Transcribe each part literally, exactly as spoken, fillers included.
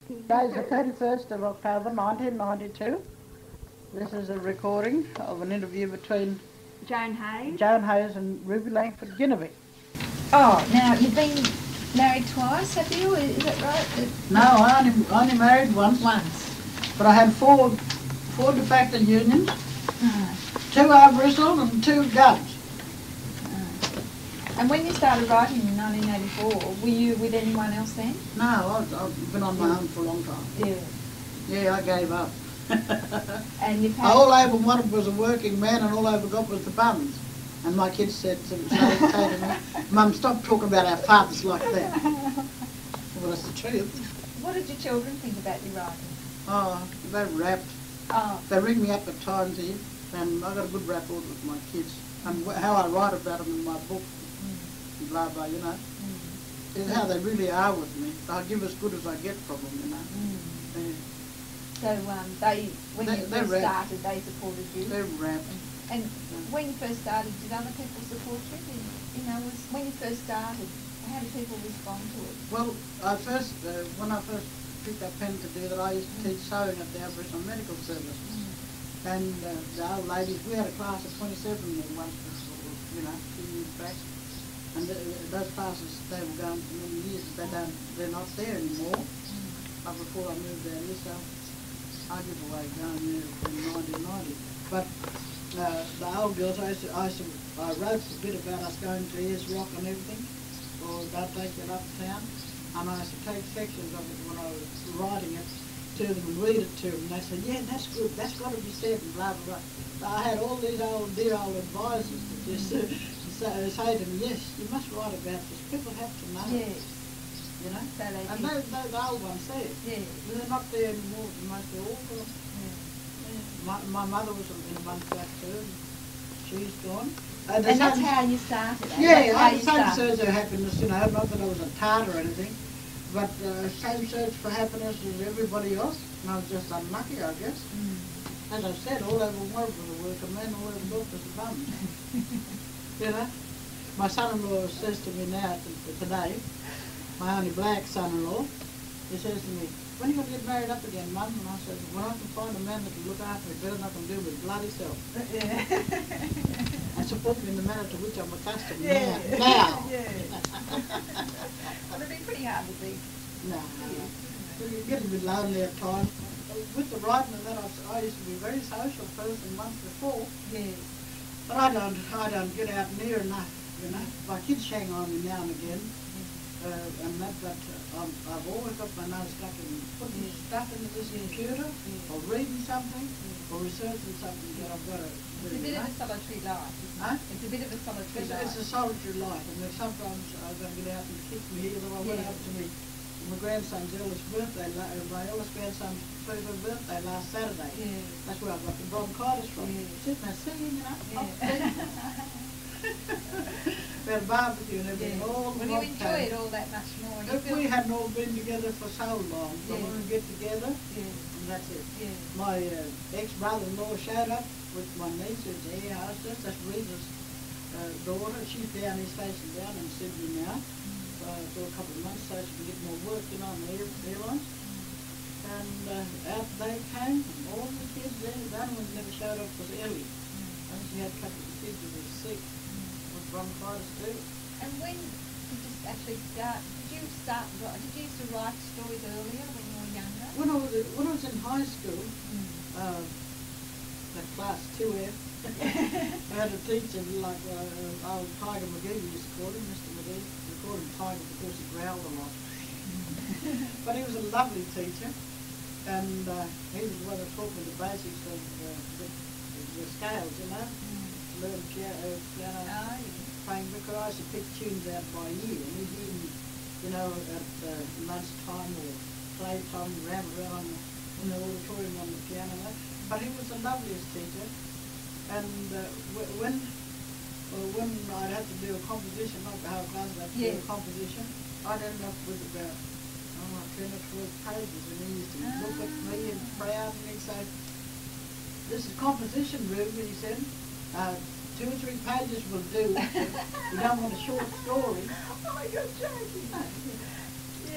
Today is the thirty-first of October nineteen ninety-two. This is a recording of an interview between Joan Hayes. Joan Hayes and Ruby Langford Ginibi. Oh, now you've been married twice, have you? Is that right? No, I only, only married once. Once. But I had four, four de facto unions, Oh. two arm wrestled and two guns. And when you started writing in nineteen eighty-four, were you with anyone else then? No, I've, I've been on my own for a long time. Yeah. Yeah, I gave up. And you've had... All I ever wanted was a working man, and all I ever got was the buns. And my kids said to me, to me, Mum, stop talking about our fathers like that. Well, that's the truth. What did your children think about your writing? Oh, they're rapped. Oh. They ring me up at times here, and I got a good rapport with my kids. And wh- how I write about them in my book, Mm. blah, blah, you know, Mm. is how they really are with me. I give as good as I get from them, you know. Mm. Yeah. So um, they, when They- you they first rap. started, they supported you? They're rapped. And when you first started, did other people support you? Did, you know, was, when you first started, how did people respond to it? Well, I first, uh, when I first picked up pen to do that, I used to teach sewing at the Aboriginal Medical Service. Mm. And uh, the old ladies, we had a class of twenty-seven there once, you know, a few years back. And th those classes, they were going for many years, they don't, they're not there anymore. Mm. Uh, before I moved down here, so I give away going there in nineteen ninety. But uh, the old girls, I, used to, I, used to, I wrote a bit about us going to Ayers Rock and everything, or they'd take it uptown, and I used to take sections of it when I was writing it to them and read it to them, and they said, yeah, that's good, that's got to be said, and blah, blah, blah. So I had all these old, dear old advisors that just uh, say, say to me, yes, you must write about this, people have to know. Yes. You know? So they And think- those, those old ones there, Yeah. they're not there anymore, most they're all gone. Yeah. My, my mother was in one flat too, and she's gone. Uh, the And that's same- how you started, eh? Yeah, That's I how had you the same started. search of happiness, you know, not that I was a tart or anything, but uh, same search for happiness as everybody else, and I was just unlucky, I guess. Mm. As I said, all I ever wanted was a worker man, all I ever got was a bum. You know? My son-in-law says to me now, t- today, my only black son-in-law, he says to me, when are you going to get married up again, Mum? And I said, when I can find a man that can look after me better than I can do my bloody self. Yeah. And support me in the manner to which I'm accustomed Yeah. now. Now. Yeah. Well, it'd be pretty hard to beat. No, no, no. Well, you get a bit lonely at times. With the writing and that, I, was- I used to be a very social person once before, Yeah. but I don't, I don't get out near enough, you know. My kids hang on me now and again, uh, and that, but uh, I'm, I've always got my nose stuck in putting Yeah. stuff into this computer, Yeah. or reading something, or researching something that I've got to do. It's a bit you of know? a solitary life, isn't Huh? it? It's a bit of a solitary It's, life. it's a solitary life, and then sometimes I've got to get out and kick my heels. Or I went Yeah. out to me, my grandson's eldest birthday, la- uh, my eldest grandson's thirtieth birthday last Saturday. Yeah. That's where I got the bronchitis from. Yeah. Sitting there singing, you know. Yeah. We had a barbecue and everything. Yeah. All the Well, you rock enjoy came. it all that much more. And you If feel... we hadn't all been together for so long, but Yeah. when we get together, Yeah. and that's it. Yeah. My uh, ex-brother-in-law showed up with my niece, who's the air hostess. That's Rita's uh, daughter. She's down, he's stationed down in Sydney now uh, for a couple of months, so she can get more work, you know, on the air, airlines. And uh, out they came, all the kids there. The only one that never showed up was Ellie. I think she had a couple of kids who were sick with bronchitis too. And when did you actually start, did you start, wri- did you used to write stories earlier when you were younger? When I was, when I was in high school, Mm. uh, that class two F, I had a teacher like uh, old Tiger McGee, we used to call him, Mister McGee. We called him Tiger because he growled a lot. But he was a lovely teacher, and uh, he was the one that taught me the basics of uh, the, the scales, you know, Mm. learn piano, uh, piano Oh, yeah. playing, because I used to pick tunes out by ear, and he'd even, you know, at uh, lunchtime or playtime, ran around in the auditorium on the piano. But he was the loveliest teacher, and uh, w- when well, when I'd have to do a composition, like the whole class, I'd have to do Yeah. a composition, I'd end up with about, oh, like ten or twelve pages, and he used to look at me and proud, and he'd say, this is composition, Ruby, he said. Uh, two or three pages will do. You don't want a short story. Oh, you're joking. No. Yeah.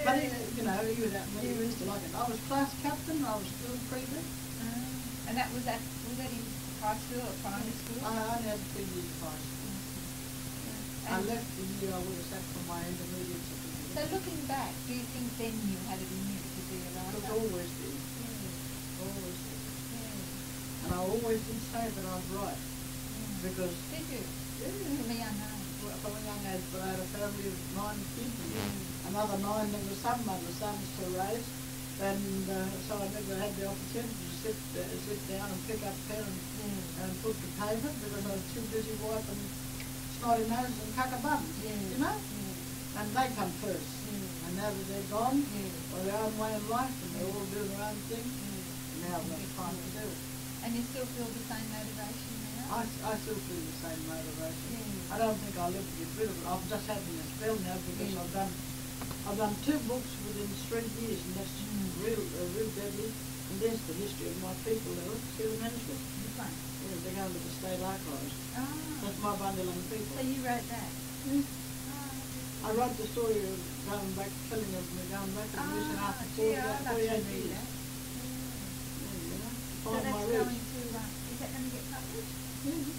But he, you know, he was, he used to like it. I was class captain, I was school prefect. Uh, and that was at, was that in high school or primary school? I only had three years high school. Yeah. I And left the year I would have sat for my intermediate certificate. so looking back, do you think then you had it in you to be a It writer? was always there. Yeah. Always there. Yeah. And I always did say that I was right. Yeah. Because Did you? yeah, From a young age? from a young age, but I had a family of nine kids, and Yeah. another nine that were some other sons to raise, and uh, so I never had the opportunity to sit uh, sit down and pick up pen and, Yeah. and put to paper because I was too busy wiping snotty noses and cuckabuns, Yeah. you know? Yeah. And they come first. Yeah. And now that they're gone, Yeah. or their own way of life, and they're all doing their own thing, Yeah. now I've got time to do it. And you still feel the same motivation now? I, I still feel the same motivation. Yeah. I don't think I'll ever get rid of it. I'm just having a spell now because Yeah. I've done I've done two books within three years, and that's Mm. real uh, real deadly. And there's the history of my people there. See the manuscript? Which one? Yeah, they're going to the state archives. Oh. That's my Bundjalung So People. you wrote that? Mm. Oh. I wrote the story of going back, killing of me, going back to the mission Ah, after gee, I'd love to forty-eight read years. that. Yeah, you know, So find that's my going roots. to, uh, is that going to get published? Mm.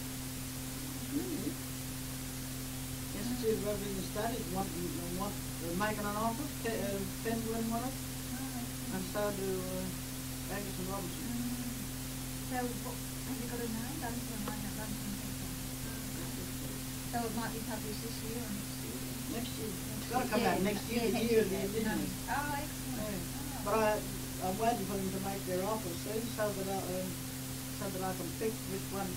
Mm. Institute of Revenue Studies want, want, uh, making an offer, Pe- uh, Penguin want it, Oh, and so do uh, Angus and Robinson. Mm. So what, have you got a name? Bunsen, I know Bunsen People. So it might be published this year or next year? Next year. It's got to come Yeah, out next year, yeah, the next year of year, the yeah. Indigenous. Oh, excellent. Yeah. Oh. But I, I'm waiting for them to make their offer soon, so that I, um, so that I can pick which one.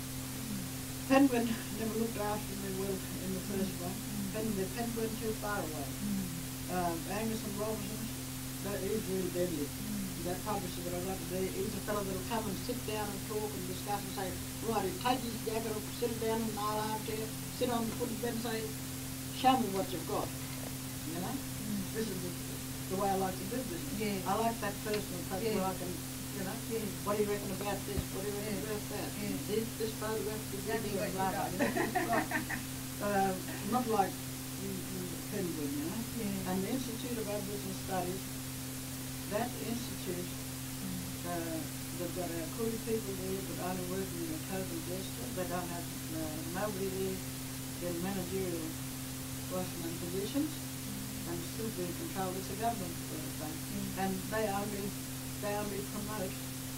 Penguin never looked after me well in the first one. Mm. Penguin, Penguin too far away. Mm. Um, Angus and Robinson, that is really deadly. Mm. That publisher that I got today, he's a fellow that'll come and sit down and talk and discuss and say, right, he'll take his jacket off, sit it down in an armchair, sit on the foot of the bed and say, show me what you've got. You know? Mm. This is the, the way I like to do business. Yeah. I like that personal touch Yeah. where I can, you know, Yeah. what do you reckon about this? What do you reckon Yeah. about that? Yeah. This, this photograph is Exactly good, what you blah, blah, got. you know, right. uh, not like the, the Penguin, you know. Yeah. And the Institute of Aboriginal Studies, that institute, uh, they've got our Koori people there, but only working in a token gesture. They don't have uh, nobody there in managerial Russian positions, and still being controlled. It's a government uh, thing, Mm. and they only they only promote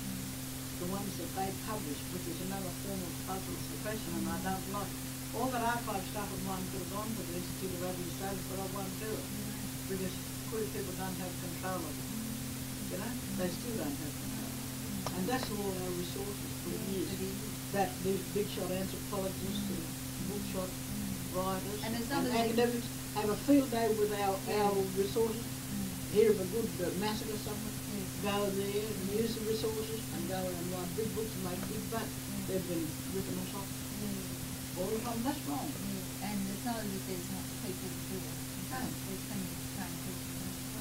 the ones that they publish, which is another form of cultural suppression, and I don't like. All that archive stuff of mine could have gone to the Institute of Aboriginal Studies, but I won't do it because Koori people don't have control of it. You know, they still don't have control. And that's all our resources for years. That these big shot anthropologists and bookshot writers And and, there's other academics have a field day with our, our resources. Mm. Hear of a good uh, massacre somewhere, Mm. go there and use the resources and go and write big books and make big bucks. Mm. They've been ripping us off all the time. That's wrong. Yeah. And it's not as if there's not people to do it. No. There's plenty of trained people.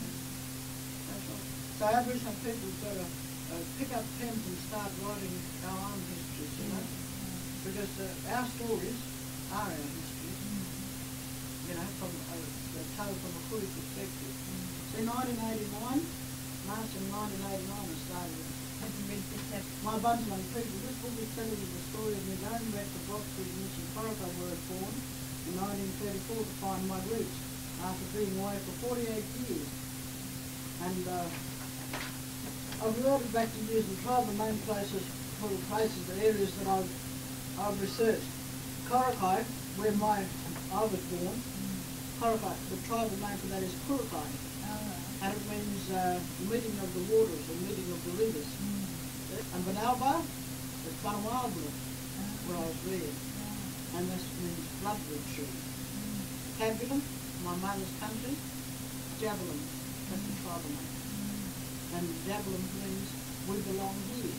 That's right. So Aboriginal people got to uh, pick up pens and start writing our own histories, you know, because uh, our stories are our histories, you know, from uh, the told from a Koori perspective. So in nineteen eighty-nine, March of nineteen eighty-nine, I started it. Have you read this up? My Bundjalung People, this book is telling you the story of me going back to Box Street Mission Forest. I was born in nineteen thirty-four to find my roots after being away for forty-eight years. And uh, I've reverted back to years and tried the main places, for the places, the areas that I've, I've researched. Korakai, where my, I was born, Korakai, the tribal name for that is Kurukai. Oh, And it means uh, meeting of the waters or meeting of the rivers. And Banalba is Banawabla, where I was reared. And this means bloodroot tree. Tabulum, my mother's country, Javelin, that's the tribal name. And Javelin means we belong here.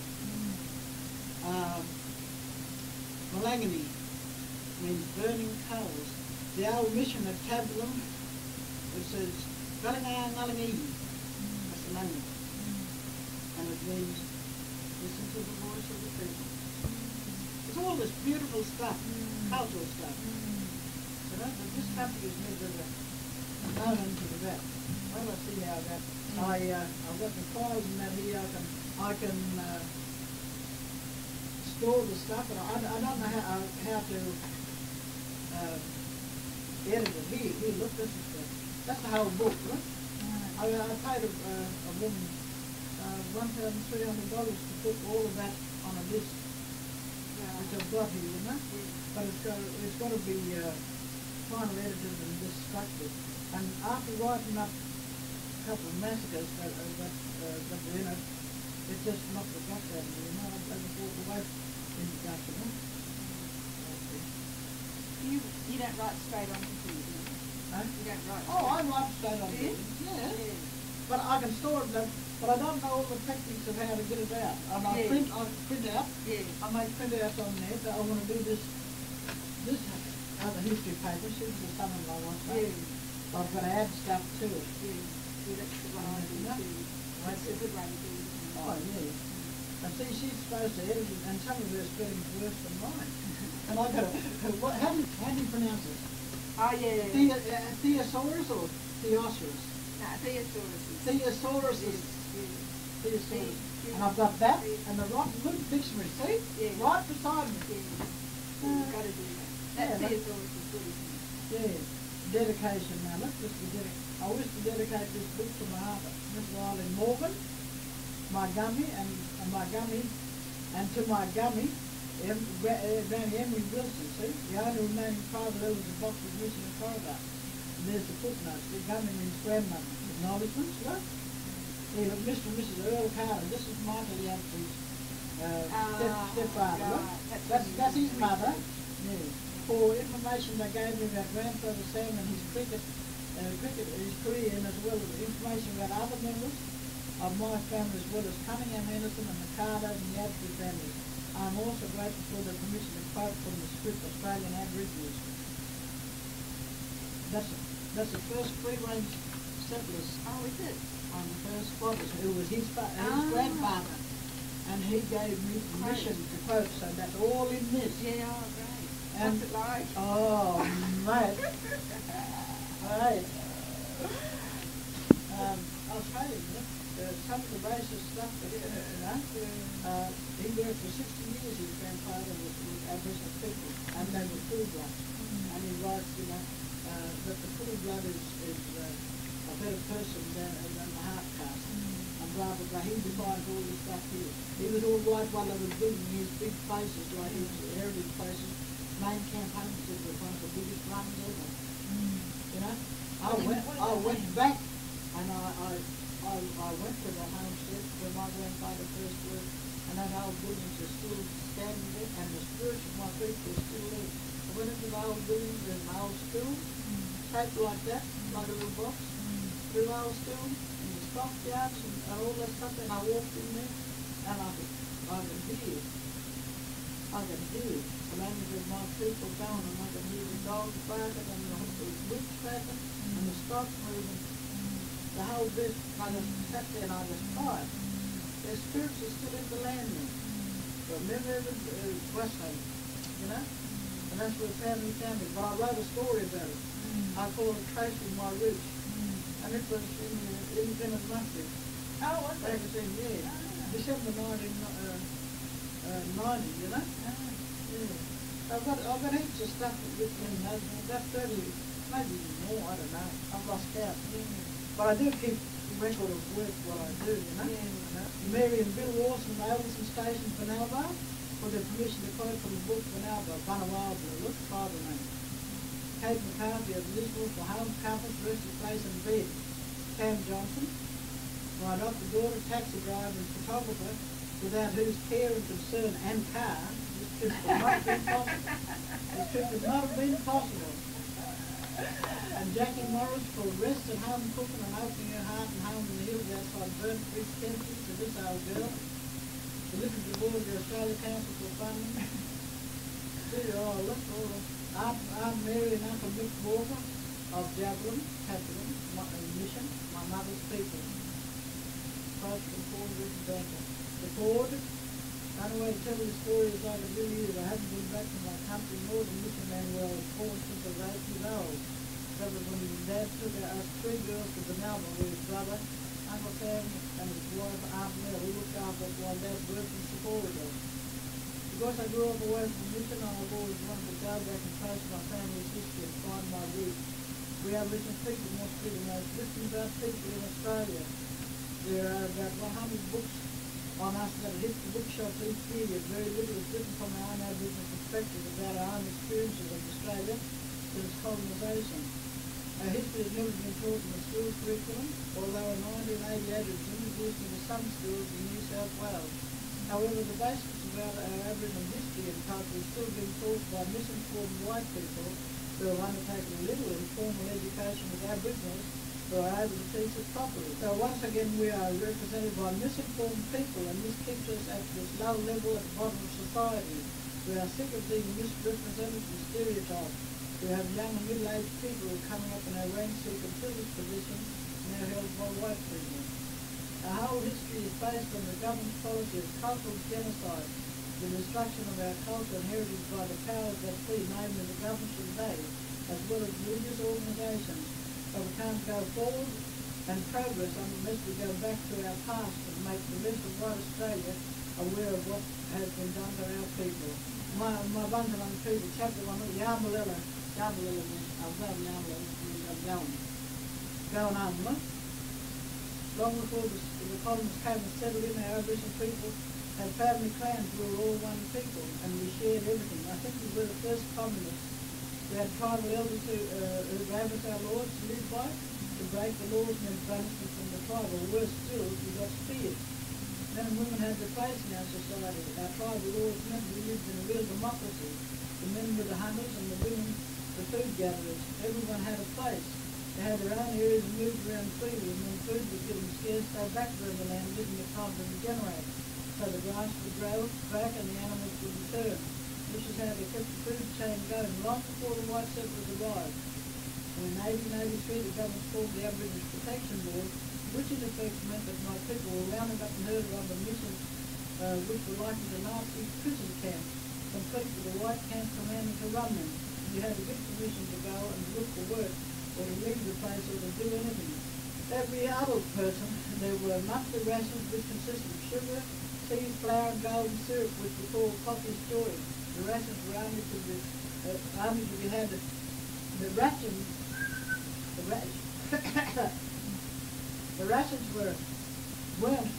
Uh, Malangani means burning coals. The old mission at Tabulum, it says, Galinga Ngalingi, that's the language. And it means, listen to the voice of the people. It's all this beautiful stuff, cultural stuff. You know, but this country is never, No, into the vat. Well, I see how that. Mm. I uh, I've got the files and that here. I can I can uh, store the stuff, but I, I don't know how uh, how to uh, edit it. Here, here, look, this is the that's the whole book. Look, Mm. I, I paid a, uh, a woman uh, one thousand three hundred dollars to put all of that on a list, which I've got here, you know. Yeah. But it's got it's got to be uh, final edited and this structured. And after writing up a couple of massacres that uh, that, uh, that were in it, it just knocked the guts out of me, you know. I just walked away in the guts, you know. You you don't write straight on computer, do you? Huh? You don't write. Oh, I write straight on Do you? things, yeah. Yeah. But I can store it, but I don't know all the techniques of how to get it out. And I Yeah. print, I print out. Yeah. I make printouts on there that I want to do this, this other history paper. She's the son-in-law wants that. Yeah. But I've got to add stuff to it. Yeah. Yeah, that's the one I do Yeah. too. That's a good way to do it. Oh, yeah. And see, she's supposed to edit it, and some of her spelling's worse than mine. And I got to, what, how do you, how do you pronounce it? Oh yeah. The, uh, Theosaurus or Theosaurus? No, Theosaurus. Theosaurus is Yeah. Theosaurus. Yeah. And I've got that, and the right little dictionary, see? Yeah. Right beside me. Yeah. You've got to do that. That Yeah, that- Theosaurus is good, isn't it? Yeah, dedication now. Look, this is dedic I wish to dedicate this book to my aunt, Missus Eileen Morgan, my gummy, and, and my gummy, and to my gummy, em, Gra uh, Granny Emery Wilson, see? The only remaining private elder's box was missing in corridor. And there's the footnotes. The gummy means grandmother. Acknowledgements, look. Here, look, Mister and Missus Earl Carter. This is Michael Yancey's uh, Ah, step, stepfather, look. right. That's That's, when that's you his do mother. research. Yeah. For information they gave me about grandfather Sam and his cricket, uh, cricket, his career, and as well as information about other members of my family, as well as Cunningham, Anderson, and the Carters and the Absley families. I'm also grateful for the permission to quote from the script Australian Aboriginals. That's that's the first free-range settlers Oh, is it? on the first squatters. It was his fa his Ah. grandfather, and he gave me permission to quote. So that's all in this. Yeah, oh, great. And- What's it like? Oh, mate. Right. Um, I'll tell you, look, uh, some of the racist stuff that, uh, you know, uh, he worked for sixty years, his grandfather was with Aboriginal people, and they were full blood. Mm. And he writes, you know, uh, that the full blood is, is uh, a better person than, than the half caste. Mm. And blah, blah, blah. He defined all this stuff here. He was all right while they were building his big places, like his heritage places. Main campaign was one of the biggest runs ever. Mm. You know, I What do you went, mean- what I does that went mean? back, and I, I, I, I went to the homestead where my grandfather first worked, and that old buildings are still standing there, and the spirits of my people are still there. I went into the old buildings, there's an old school, Mm. shaped like that, like a little box, Mm. through the old school, and the stockyards and, and all that stuff, and I walked in there, and I could, I could hear, I could hear the language of my people going, and I could hear the dogs barking, and the, the whips barking, and the stock moving, the whole bit. I just sat there and I just cried. Their spirits are still in the land now. But never ever uh, Westland, you know? And that's where family family. But I wrote a story about it. I called it Tracing My Roots. And it was in the Independent Monthly. Oh, was it? Magazine, yeah. Ah. December nineteen ninety, you know? Ah. Yeah. I've got, I've got heaps of stuff with me, you know, about thirty, maybe even more, I don't know. I've lost count. But I do keep record of work what I do, you know. Yeah. You know? Mary and Bill Walsh from Alderson Station, Penalba, for their permission to quote from the book Penalba, Bunawal, look, father name. Kate McCarthy of Lismore for home, compass, resting place and bed. Cam Johnson, my adopted daughter, taxi driver and photographer, without whose care and concern and car, this trip would not have been possible. This trip would not have been possible. And Jackie Morris for rest at home cooking and opening her heart and home in the hills outside Burnt Creek, Tennessee, to this old girl. To listen to the board of the Australia Council for funding. See, oh, look, oh, Aunt, Aunt Mary and Uncle Mick Walker of Javelin, Capital, Mission, my mother's people. Post from Ford River Banker. Record. The only way to tell this story is I can do is I haven't been back to my country more than Mission Man where I was born since I was eight years old. That was when Dad took us three girls to Bundjalung with his brother, Uncle Sam, and his wife, Aunt Mel, who looked after us while Dad worked and supported us. Because I grew up away from mission, I've always wanted to go back and trace my family's history and find my roots. We Aboriginal people must be the most written about people in Australia. There are about one hundred books on us that hit the bookshops each year. Very little is written from our own Aboriginal perspective about our own experiences of Australia since colonisation. Our history has never been taught in the school curriculum, although in nineteen eighty-eight it was introduced into some schools in New South Wales. However, the basics about our Aboriginal history and culture is still being taught by misinformed white people who have undertaken little informal education with Aboriginals who are able to teach it properly. So once again we are represented by misinformed people, and this keeps us at this low level at the bottom of society. We are sick of being misrepresented and stereotyped. We have young and middle-aged people coming up in our ranks who can fill this position now held by white people. Our whole history is based on the government's policy of cultural genocide, the destruction of our culture and heritage by the powers that be, namely the governments of the day, as well as religious organisations. But we can't go forward and progress unless we go back to our past and make the rest of white Australia aware of what has been done to our people. My, my Bundjalung People, chapter one, Yamalilla, Yamalilla means, I'll go Yamalilla, means I'm going. Going on, look. Long before the, the colonists came and settled in, our Aboriginal people had family clans. We were all one people and we shared everything. I think we were the first communists. We had tribal elders who, uh, who gave us our laws to live by. To break the laws meant punishment from the tribe, or worse still, we got speared. Men and women had their place in our society. Our tribal laws meant we lived in a real democracy. The men were the hunters and the women the food gatherers. Everyone had a place. They had their own areas and moved around freely, and when food was getting scarce, they backburned the land, giving it time to regenerate, so the grass would grow back and the animals would return. This is how they kept the food chain going long before the white settlers arrived. And in eighteen eighty-three, the government formed the Aboriginal Protection Board, which in effect meant that my people were rounded up and herded on the missions uh, which were likened to Nazi prison camps, complete with the white camp commanding to run them. You had to get permission to go and look for work, or to leave the place, or to do anything. Every adult person, there were monthly rations which consisted of sugar, tea, flour, and golden syrup, which we call coffee's joy. The rations were only to be, uh, only to be had. The rations, the, ra the rations were weren't.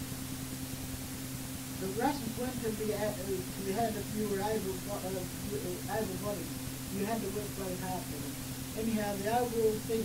The rations weren't to be uh, to be had if you were able uh, able-bodied. You had to work very hard for them. Anyhow, the overall thing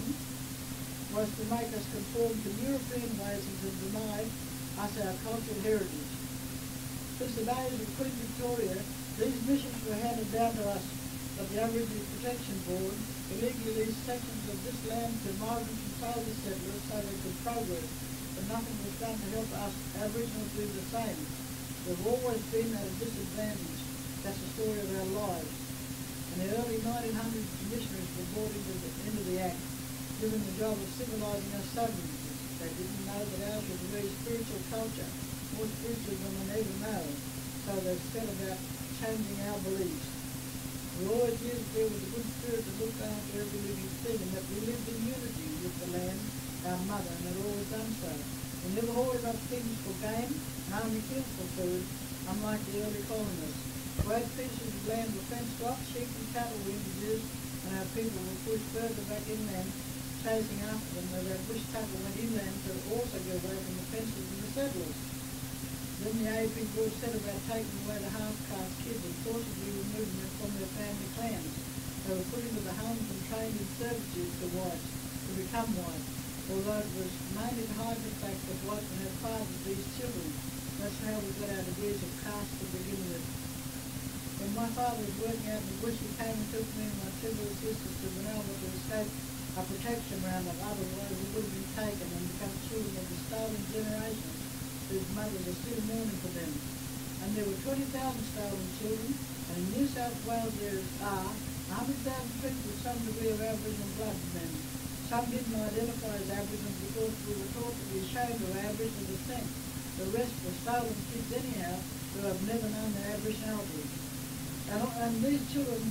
was to make us conform to European ways and to deny us our cultural heritage. Since the days of Queen Victoria, these missions were handed down to us, but the Aboriginal Protection Board illegally leased sections of this land to migrants and soldier settlers so they could progress, but nothing was done to help us Aboriginals do the same. We've always been at a disadvantage. That's the story of our lives. In the early nineteen hundreds, missionaries were brought into the, into the act, given the job of civilising us southerners. They didn't know that ours was a very spiritual culture, more spiritual than they ever know, so they set about changing our beliefs. We always knew that there was a good spirit that looked after every living thing, and that we lived in unity with the land, our mother, and had always done so. We never hoarded up things for gain, and only killed for food, unlike the early colonists. Great pieces of land were fenced off, sheep and cattle were introduced, and our people were pushed further back inland, chasing after them, where their bush cattle went inland to also get away from the fences and the settlers. Then the A P board set about taking away the half-caste kids and forcibly removing them from their family clans. They were put into the homes and trained in servitude to whites, to become white, although it was mainly to hide the fact that whites would have fathered these children. That's how we got our ideas of caste to begin with. When my father was working out in the bush, he came and took me and my two little sisters to Bundjalung to escape a protection roundup. Otherwise we would have been taken and become children of the stolen generations whose mothers are still mourning for them. And there were twenty thousand stolen children, and in New South Wales there are one hundred thousand people with some degree of Aboriginal blood in them. Some didn't identify as Aboriginal because we were taught to be ashamed of Aboriginal descent. The rest were stolen kids anyhow, who have never known their Aboriginality. And, and these children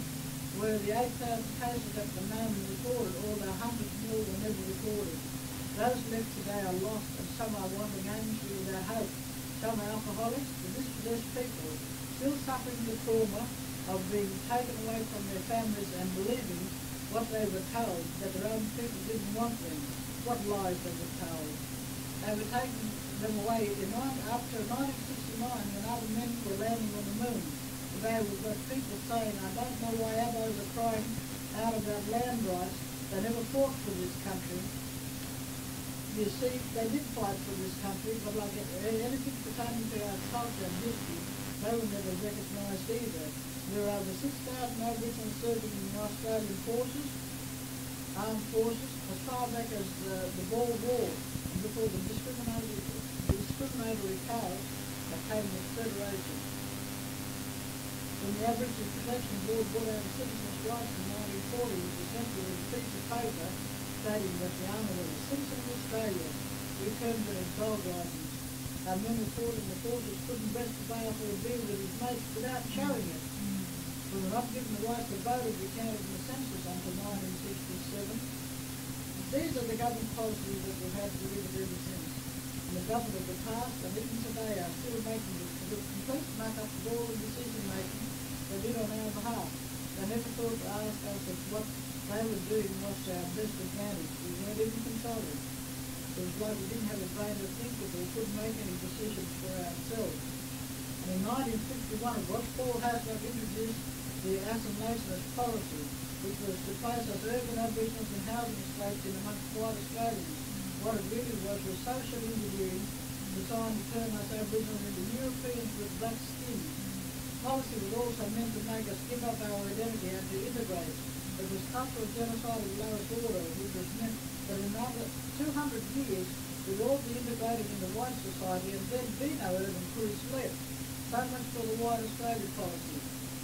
where the eight thousand cases at the moment recorded, or the one hundred more were never recorded. Those left today are lost, and some are wandering aimlessly without hope. Some are alcoholics, the dispossessed people, still suffering the trauma of being taken away from their families and believing what they were told, that their own people didn't want them, what lies they were told. They were taking them away in after nineteen sixty-nine, when other men were landing on the moon. Today we've got people saying, I don't know why others are crying out about land rights. They never fought for this country. You see, they did fight for this country, but like anything pertaining to our culture and history, they were never recognised either. There are over six thousand Aboriginals serving in the Australian forces, armed forces, as far back as the, the Boer War, and before the discriminatory, discriminatory powers that came with Federation. When the Aboriginal Protection Board brought out a citizens' rights in nineteen forty, it was essentially a piece of paper stating that the army was a citizen of Australia. We termed it as gold risings. Our men were taught in the forces couldn't rest the bail for a beer with his mates without showing it. We were not given the right to vote as we counted in the census until nineteen sixty-seven. These are the government policies that we've had to live with ever since. And the government of the past and even today are still making the complete muck-up of all the decision-making they did on our behalf. They never thought to ask us if what they were doing was to our best advantage. We weren't even consulted. It was like we didn't have a brain to think of or couldn't make any decisions for ourselves. And in nineteen fifty-one, Ross Paul Hasluck introduced the assimilationist policy, which was to place us urban Aboriginals in housing estates in amongst white Australians. What it really was was social engineering designed to turn us Aboriginals into Europeans with black skin. The policy was also meant to make us give up our identity and to integrate. It was cultural genocide of the lowest order, which was meant that in another two hundred years we'd all be integrated into white society and there'd be no urban crews left. So much for the white Australia policy.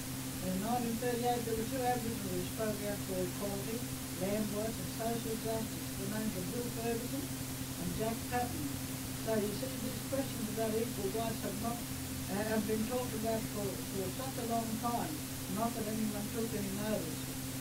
In nineteen thirty-eight, there were two Aboriginals who spoke out for equality, land rights and social justice. The names of Bill Ferguson and Jack Patton. So you see, these questions about equal rights have not uh, have been talked about for, for such a long time, not that anyone took any notice.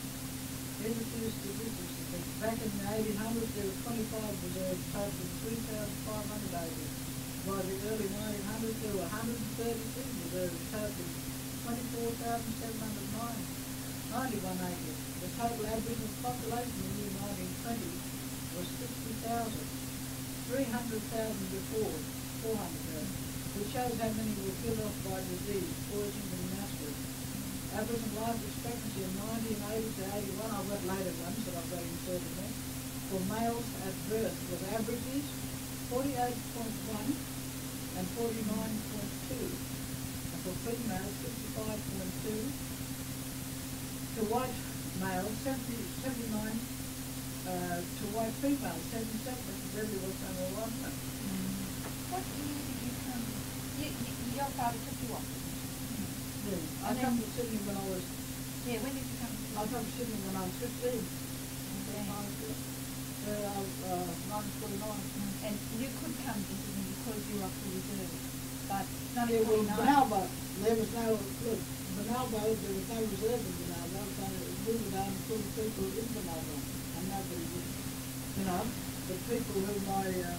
Here's a few statistics. Back in the eighteen hundreds, there were twenty-five reserves, totaling three thousand five hundred acres. By the early nineteen hundreds, there were one hundred thirty-two reserves, totaling twenty-four thousand seven hundred ninety-one acres. The total Aboriginal population in the year nineteen twenty was sixty thousand, three hundred thousand before, four hundred thousand, which shows how many were killed off by disease, poison and massacre. Aboriginal life expectancy in nineteen eighty to eighty-one, I've got later ones that I've got inserted there, for males at birth was averages forty-eight point one and forty-nine point two. For females, fifty-five point two. To white males, seventy, seventy-nine. Uh, to white females, seventy-seven. That's really what's on the one. What year did you come? You, you, your father took you off? Yeah. I And come then- to Sydney when I was, Yeah, when did you come? I come to Sydney when I was fifteen. Okay. Yeah, I was, uh, nineteen forty-nine. And you could come to Sydney because you were up for reserve, but Yeah, nineteen well, forty-nine. Benalbo, there was no, look, Benalbo, there was no reserve in Benalbo, so we were down to full people in Benalbo, and nobody would, you know, the people who my, uh,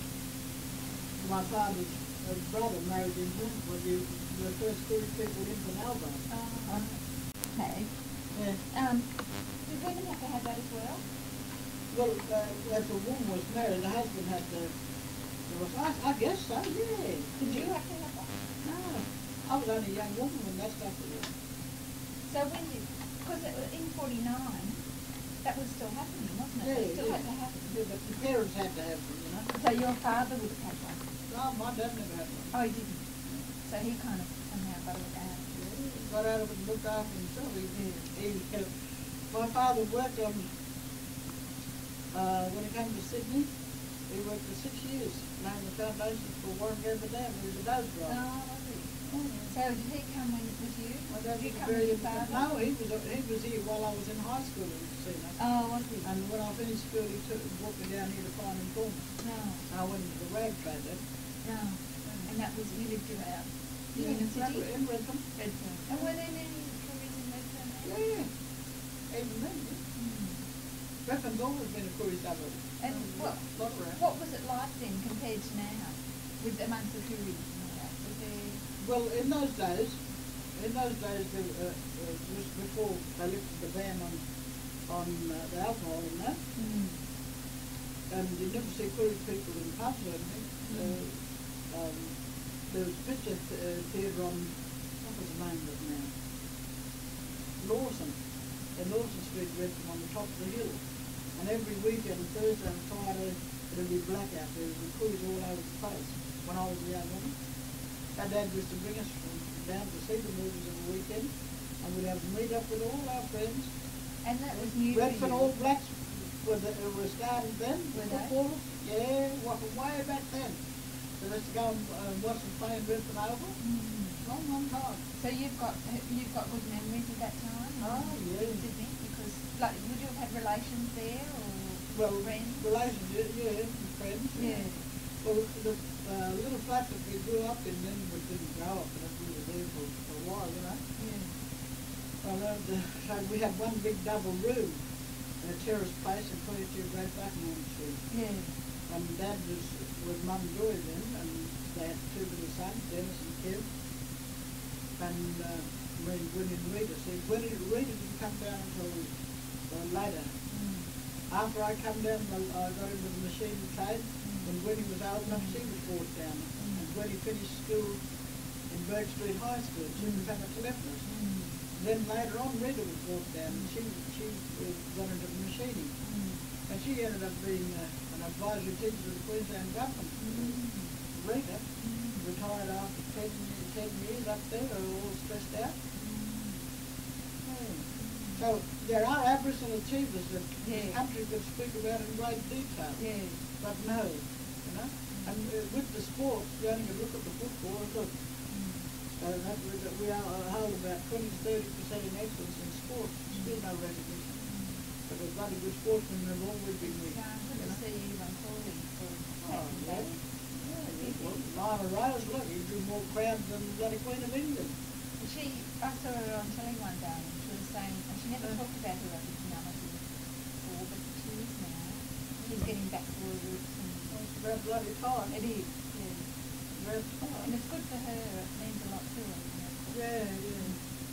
my father's uh, brother married into were the, the first Kurdish people in Benalbo. Uh, okay. Yeah. Um, did women have to have that as well? Well, uh, as the woman was married, the husband had to, there was, I, I guess so, yeah. Did you have to have that? No, I was only a young woman when that stuff was. So when you, because in forty-nine, that was still happening, wasn't it? Yeah, It still yeah. had to happen. Yeah, but the parents had to have them, you know. So your father would have had one? No, my dad never had one. Oh, he didn't. So he kind of somehow got it out. He got out of it and looked after himself. He, he, he kept, my father worked on, uh, when he came to Sydney, he worked for six years, laying the foundation for Warren Gerber Dam. He was a nose driver. Oh, was he? So did he come when it was you? My dad Did you was come very, with your father? no, he was, he was here while I was in high school in Casino. Oh, was he? And when I finished school, he took, walked me down here to find employment. No, I went into the rag trade then. no. And that was, you lived your out? Yeah, In the city? in Redfern. Redfern. And were there many careers in Redfern? Yeah, yeah. even then. Yeah. Mm. Redfern's always been a Koori suburb. And Um, what, lot around. what was it like then compared to now, with amongst the Kooris and all that? Was there... Well, in those days, in those days, there, uh, uh, just before they lifted the ban on on uh, the alcohol and that, Mm. and you never see Koori people in pubs or anything. Mm. Uh, um, there was a picture th- uh, theatre on, what was the name of it now? Lawson, in Lawson Street, Redfern, on the top of the hill. And every weekend, Thursday and Friday, it would be black out there. There were Kooris all over the place when I was a young woman. Our dad used to bring us from down to see the movies on the weekend, and we'd have to meet up with all our friends. And that was new Redfern for you? All Blacks were, the, were started then, Were they? footballers. Yeah, wa- way back then. So let's go and uh, watch them play in Redfern Oval. Mm. Long, long time. So you've got you've got good memories of that time? Oh, yeah. In Sydney? Because, like, would you have had relations there, or Well, friends? relations, yeah, yeah, and friends. Yeah. Well, the uh, little flat that we grew up in then, we didn't grow up in it, we were there for, for a while, you know. Yeah. Well, uh, the, so we had one big double room in a terrace place in twenty-two Great Buckingham Street. Yeah. And Dad was with Mum Joy then, and they had two little sons, Dennis and Kev. And uh, me, Gwenny and Rita. See, Gwenny and Rita didn't come down until uh, later. Mm. After I come down, I I got into the machine trade. Mm. When Gwenny was old enough, she was brought down. Mm. And Gwenny finished school in Berg Street High School. She became a telephonist. Mm. Then later on, Rita was brought down, and she she uh, got into machining. Mm. And she ended up being uh, an advisory teacher to the Queensland government. Mm. Rita Mm. retired after ten, ten years up there, all stressed out. Mm. Hmm. So there are Aboriginal achievers that Yeah. this country could speak about in great detail. Yeah. But no, you know. And uh, with the sport, you only can look at the football and look. Mm. Uh, that, we, that we are, uh, hold about twenty to thirty percent in excellence in sport. Still no recognition. But the bloody good sportsmen have always been It's with, uh, good you to know. see you unfolding for Oh, taking yeah. that. Yeah, yeah. Well, Lionel Rose, look, he drew more crowds than the bloody Queen of England. She, I saw her on telly one day, and she was saying, and she never Uh. talked about her originality before, but she is now. She's getting back to her roots, and It's about bloody time. it is, yeah. About And time. it's good for her, it means a lot to her, you know. Yeah, yeah.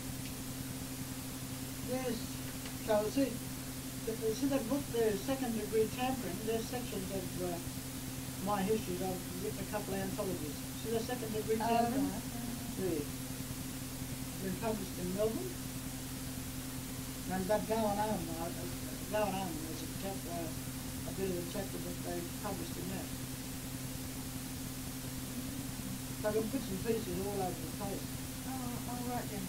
Yes. So see, the, the, see that book there, Second Degree Tampering, there's sections of uh, my histories. I've written a couple of anthologies. See the Second Degree Oh, Tampering? right, Yeah. Been published in Melbourne. And that Going Home, uh, Going Home was a chapter, uh, a bit of a chapter that they published in that. So I've got bits and pieces all over the place. Oh, all right then.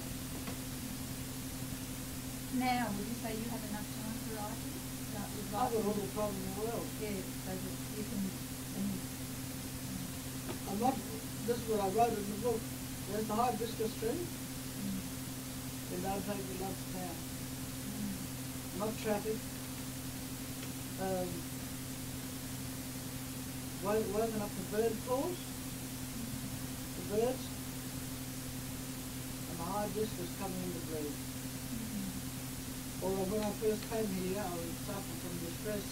Now, would you say you have enough time for writing? Like with I've got writing? all the problem in the world. Yeah, so that you can, and, I'm not, this is what I wrote in the book. There's the hibiscus tree. mm, They don't take the lots down. mm, Not traffic. Um, wo- woken up the bird calls. The birds. And the hibiscus coming in the breeze. mm, Although when I first came here, I was suffering from the stress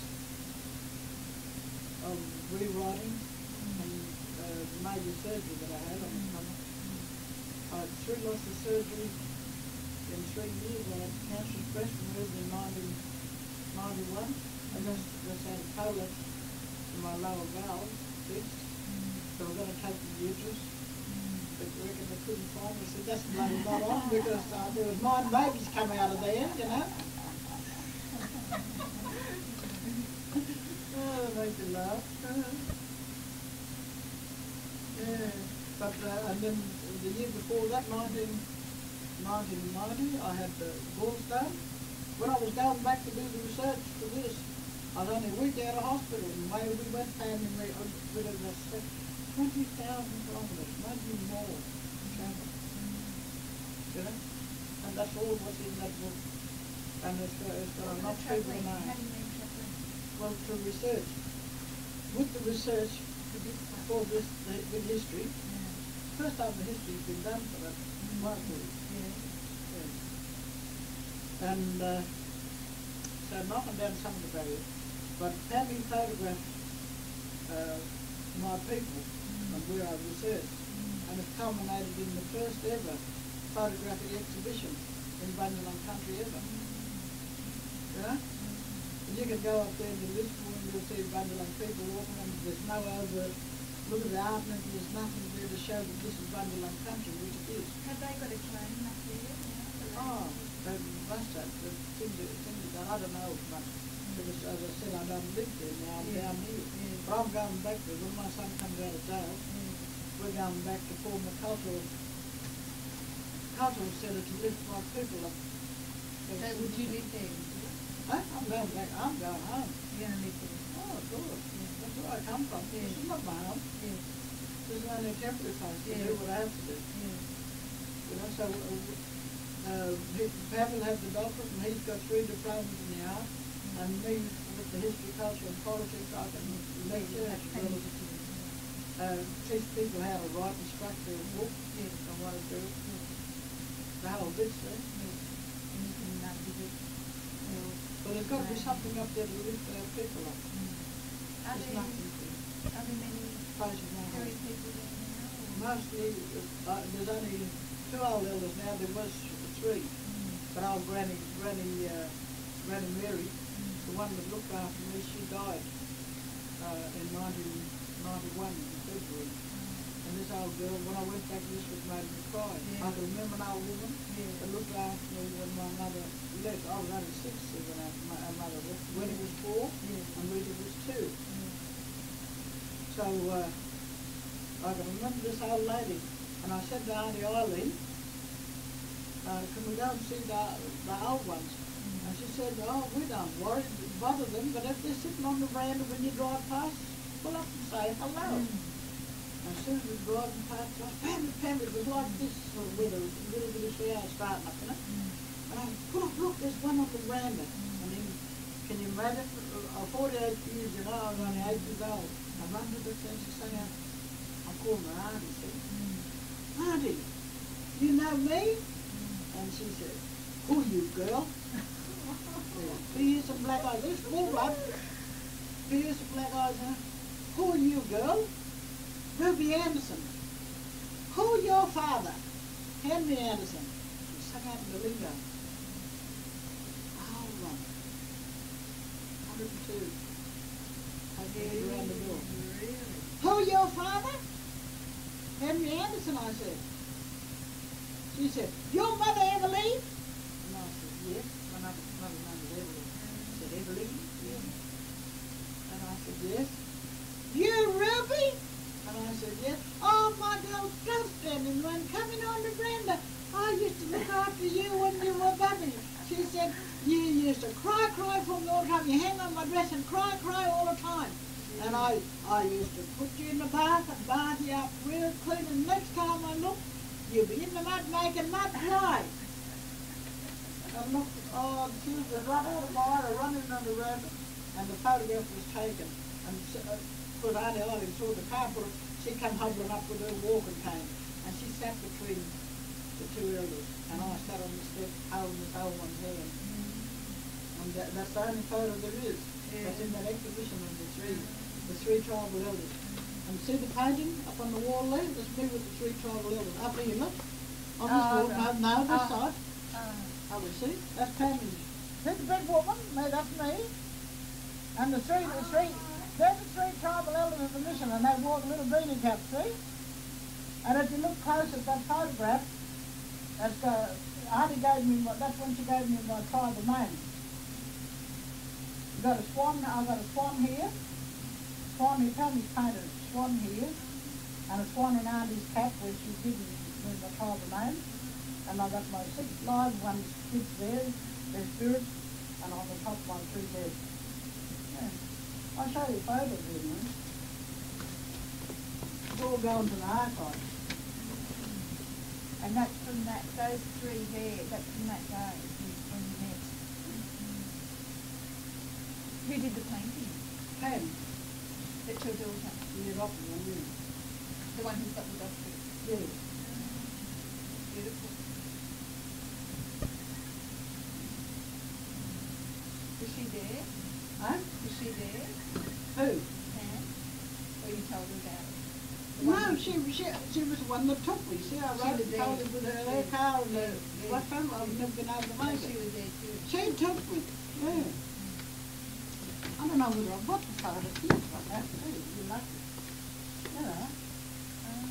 of rewriting and uh, the major surgery that I had on the stomach. I had three lots of surgery in three years. I had cancerous breast removed in nineteen ninety-one. I just, just had a prolapse in my lower valve fixed. mm, So we're going to take the uterus. mm. But we reckon they couldn't find me. I said, that's bloody not on because uh, there was nine babies come out of there, you know. Oh, that makes you laugh. Yeah, but uh, and then the year before that, nineteen, nineteen ninety, I had the gallstone. When I was going back to do the research for this, I was only a week out of hospital, and way we went paying me with a twenty thousand kilometres, maybe more, to travel. You know, and that's all what's in that book. And it's got, it's got What enough was people travelling? now. How do you mean travelling? Well, to research. With the research For this one? for this, the, the history, Yeah. first time the history's been done for that, my group. Yeah. Yeah. And uh, so knocking down some of the barriers. But having photographed uh, my people Mm. and where I researched, Mm. and it culminated in the first ever photographic exhibition in Bundjalung country ever. You know? And you can go up there to Lisbon and you'll see Bundjalung people walking, and there's no over, look at the art, and there's nothing there to show that this is Bundjalung country, which it is. Have they got a claim up there? Yeah, Oh, they must have. The things that, things that I don't know much. Because as I said, I don't live there now, I'm Yeah. down here. Yeah. But I'm going back there. When my son comes out of jail, Yeah. we're going back to form a cultural, cultural centre to lift my people up. So would you live there? Huh? I'm going back, I'm going home. You're going to live there? Oh, of course. Yeah. That's where I come from. Yeah. This is not my home. Yeah. This is only a temporary place to Yeah. do what I have to do. Yeah. You know, so uh, uh, Pavel has the doctorate and he's got three diplomas in the art, and me with the history, culture and politics, I can lecture as well as uh, teach people how to write and structure a book Yeah. and what to do. Yeah. The whole bit's there. Yeah. And you can uh, visit. Well, But there's got to be something up there to lift our people up. Mm. Are There's there, nothing to are there many places now. Kerry people there now? Or? Mostly, uh, there's only two old elders now. There was three. Mm. But old Granny, Granny, uh, Granny Mary, Mm. the one that looked after me, she died uh, in nineteen ninety-one in February. Mm. And this old girl, when I went back, this was made me cry. Yeah. I can remember an old woman Yeah. that looked after me when my mother left. I was only six when our my mother left. Winnie was four Yeah. and Rita was two. Yeah. So uh, I can remember this old lady, and I said to Auntie Eileen, uh, can we go and see the, the old ones? Mm. And she said, oh, we don't worry, bother them, but if they're sitting on the veranda when you drive past, pull up and say hello. Mm. And as soon as we were driving past, like, Pam, Pam, it was like this sort of weather, a little bit of shower starting up, you know? Mm. And I put up, look, there's one on the veranda. And then, can you imagine, uh, forty-eight years, you know, I was only eight years old. I run to the fence and say, I call my auntie, said, Mm. Auntie, you know me? Mm. And she said, who are you, girl? Yeah. Here's some black eyes. This full blood. Here's some black eyes. Huh? Who are you, girl? Ruby Anderson. Who your father? Henry Anderson. She sung out in the lingo. Oh, one. one hundred and two. I gave around the door. Really? Who your father? Henry Anderson, I said. She said, your mother ever leave? And I said, yes. My mother, mother's name was Evelyn. She said, Evelyn? Yes. And I said, yes. You, Ruby? And I said, yes. Oh, my girl's still standing one coming on the veranda. I used to look after you when you were baby. She said, you used to cry, cry for me all the time. You hang on my dress and cry, cry all the time. And I, I used to put you in the bath and bath you up real clean, and next time I look, you'll be in the mud making mud pie. And look, oh, the tears was right out of my eye, running on the road, and the photograph was taken. And uh, put Auntie Eileen saw the car, put it, she came hobbling up with her walking cane, and she sat between the two elders, and I sat on the step holding this old one's hand. And that, that's the only photo there is. Yeah. That's in that exhibition of the three, the three tribal elders. And see the painting up on the wall there? That's me with the three tribal elders. Up here, look. On this Oh, wall, no, right. no, this Oh. side. Uh, Oh, we see? That's Pammy. See the big woman? No, that's me. And the three, the three, they're the three tribal elders of the mission, and they wore little beanie caps, see? And if you look close at that photograph, that's uh, Auntie gave me, my, that's when she gave me my tribal name. You've got a swan, I've got a swan here. Swan, he told me painted a swan here, and a swan in Auntie's cap, which she didn't with my tribal name. And I got my six live ones, kids there, their spirits, and on the top my three dead. Yeah. I'll show you photos here, man. It's all going to the archives. and that's from that, those three there, that's from that day when you met. Who did the painting? Pam, That's your daughter, you're off the one, yeah. the one who's got the doctorate. Yeah. Beautiful. Was she there? Huh? Was she there? Who? Pam? Or you told her about it? The No, one- she, she, she was the one that took me. See, I She rode was and there. told her with her, her Yeah. car and the Yeah. what phone. I've never been able to Oh, make she it. was there too. She took me. Yeah. I don't know whether I've got the card. It's here. I have to. You like it? Yeah. Oh.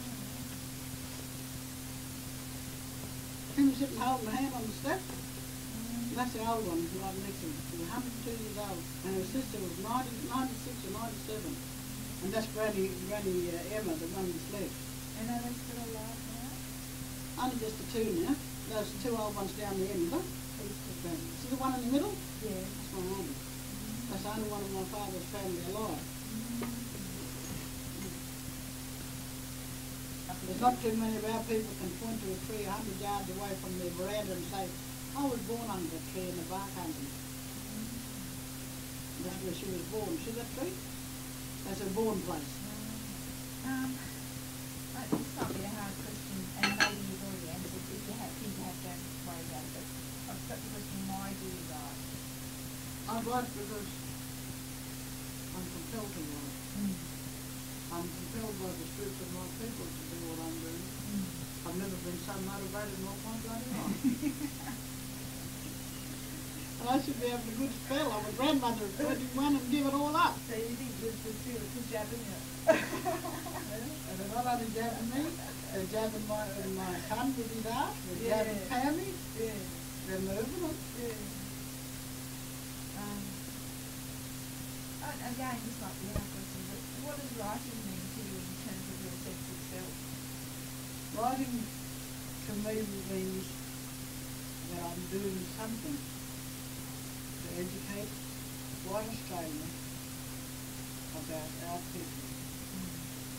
She was sitting holding her hand on the step. Mm. That's the old one, right next to her. She was one hundred and two years old. And her sister was ninety, ninety-six or ninety-seven. And that's Granny, Granny uh, Emma, the one that's left. And are they still alive now? Only just the two now. Those two old ones down the end, look. These two. See the one in the middle? Yeah. That's my auntie. That's the only one of my father's family alive. There's not too many of our people can point to a tree a hundred yards away from their veranda and say, I was born under that tree in the bark hunting. That's where she was born. See that tree? That's her born place. Um, uh, this might be a hard question, and maybe you've already answered. If you have, think you have, don't worry about it. But I've got the question: why do you write? I write because I'm compelled to write. Mm. I'm compelled by the spirits of my people to do what I'm doing. Mm. I've never been so motivated in all my bloody life. And I should be having a good spell. I'm a grandmother of twenty-one and give it all up. So you think this is still a jabbing you? And they're not only jabbing me, they're jabbing my, my son with his art, they're Yeah. jabbing Pammy, Yeah. they're moving them. Yeah. Um, uh, again, this might be a hard question, but what does writing mean to you in terms of your sense of self? Writing to me means that I'm doing something to educate white Australia about our people. Mm.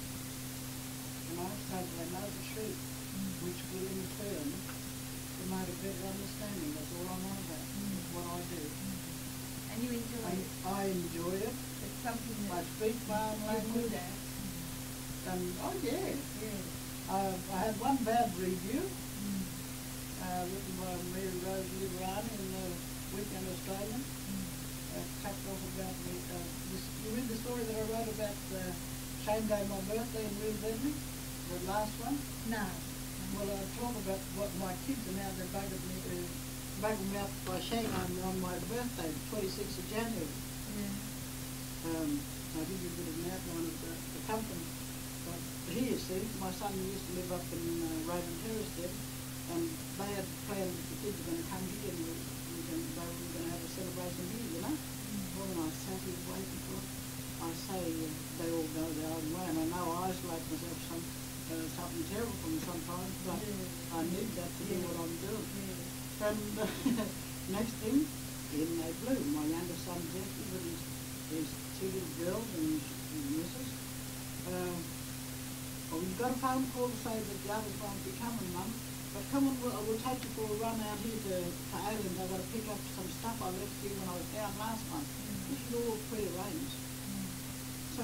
And I so that they know the truth, Mm. which will in turn promote a better understanding. That's all I'm on about. Mm. That's what I do. Mm. And you enjoy And it? I enjoy it. It's something I that speak my own you're good language. at? And oh yeah, Yeah. uh, I had one bad review Mm. uh, written by Mary Rose Liberani in the Weekend Australian. Mm. Uh, tapped off about me. Uh, this, you read the story that I wrote about uh, Shane Day, my birthday in Real Bedley, the last one? No. Well, I talk about what my kids are now, they're bugging me, uh, bugging me up by Shane on, on my birthday, the twenty-sixth of January. Yeah. Um, I'll give you a bit of an outline of the, the company. But here, see, my son used to live up in uh, Raven Terrace there, and they had planned that the kids were going to come here and we, we can, they were going to have a celebration here, you know? Mm. Well, and I sat here waiting for it. I say uh, they all go their own way, and I know I isolate myself some, uh, something terrible from them sometimes, but Yeah. I need that to do Yeah. what I'm doing. Yeah. And uh, next thing, in they blew. My youngest son, Jeffy, with his, his two little girls and his, his missus. Uh, well, we've got a phone call to say that the others won't be coming, Mum. But come on, we'll, we'll take you for a run out here to, to Island. I've got to pick up some stuff I left here when I was down last month. Mm. This is all pre-arranged. Mm. So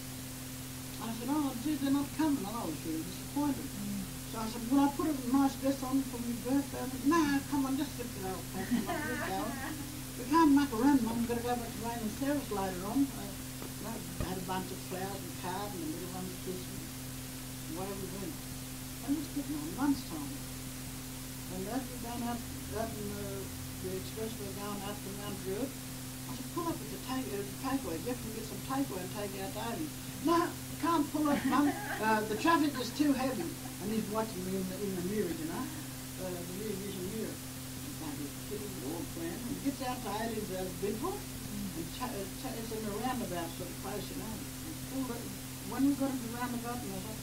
I said, oh, gee, they're not coming. And I was really disappointed. Mm. So I said, well, I put a nice dress on for my birthday. I said, no, come on, just sit there, old person, like this going. We can't muck around, Mum. We've got to go back to Rain and Sarah's later on. Uh, I had a bunch of flowers and cards and the little ones kissing. Whatever we went. And it's getting on lunchtime. And as we're going out, out in the, the expressway going out to Mount Druitt, I said, pull up at the take, uh, takeaway. Jeff can get some takeaway and take out Daly. No, you can't pull up, Mum. Uh, the traffic is too heavy. And he's watching me in the, in the mirror, you know, uh, the rear vision mirror. And he's getting all planned. And he gets out to Ailey's uh, Bidford, and ch- uh, ch- it's in a roundabout sort of place, you know. And pulled it. When we got to the roundabout, and I thought,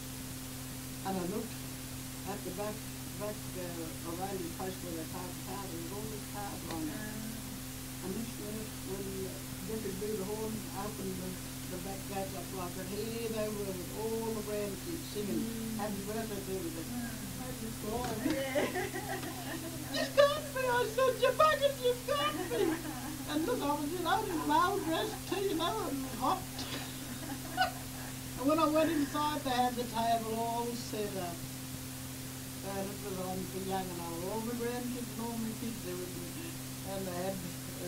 and I looked at the back, back uh, of Ailey's place where they parked the cars, there was all these cars lined up. And next minute, when uh, Jeffrey blew the horn, opened the, the back gates up like that, here they were with all the grandkids singing, Mm. happy birthday to everybody. Mm. I just thought, Yeah. you can't be, I said, you buggers, you can't be. And look, I was, you know, in my old dress too, you know, and hot. And when I went inside, they had the table all set up. And it was on for young and old. All the grandkids and all my kids there with me. And they had um,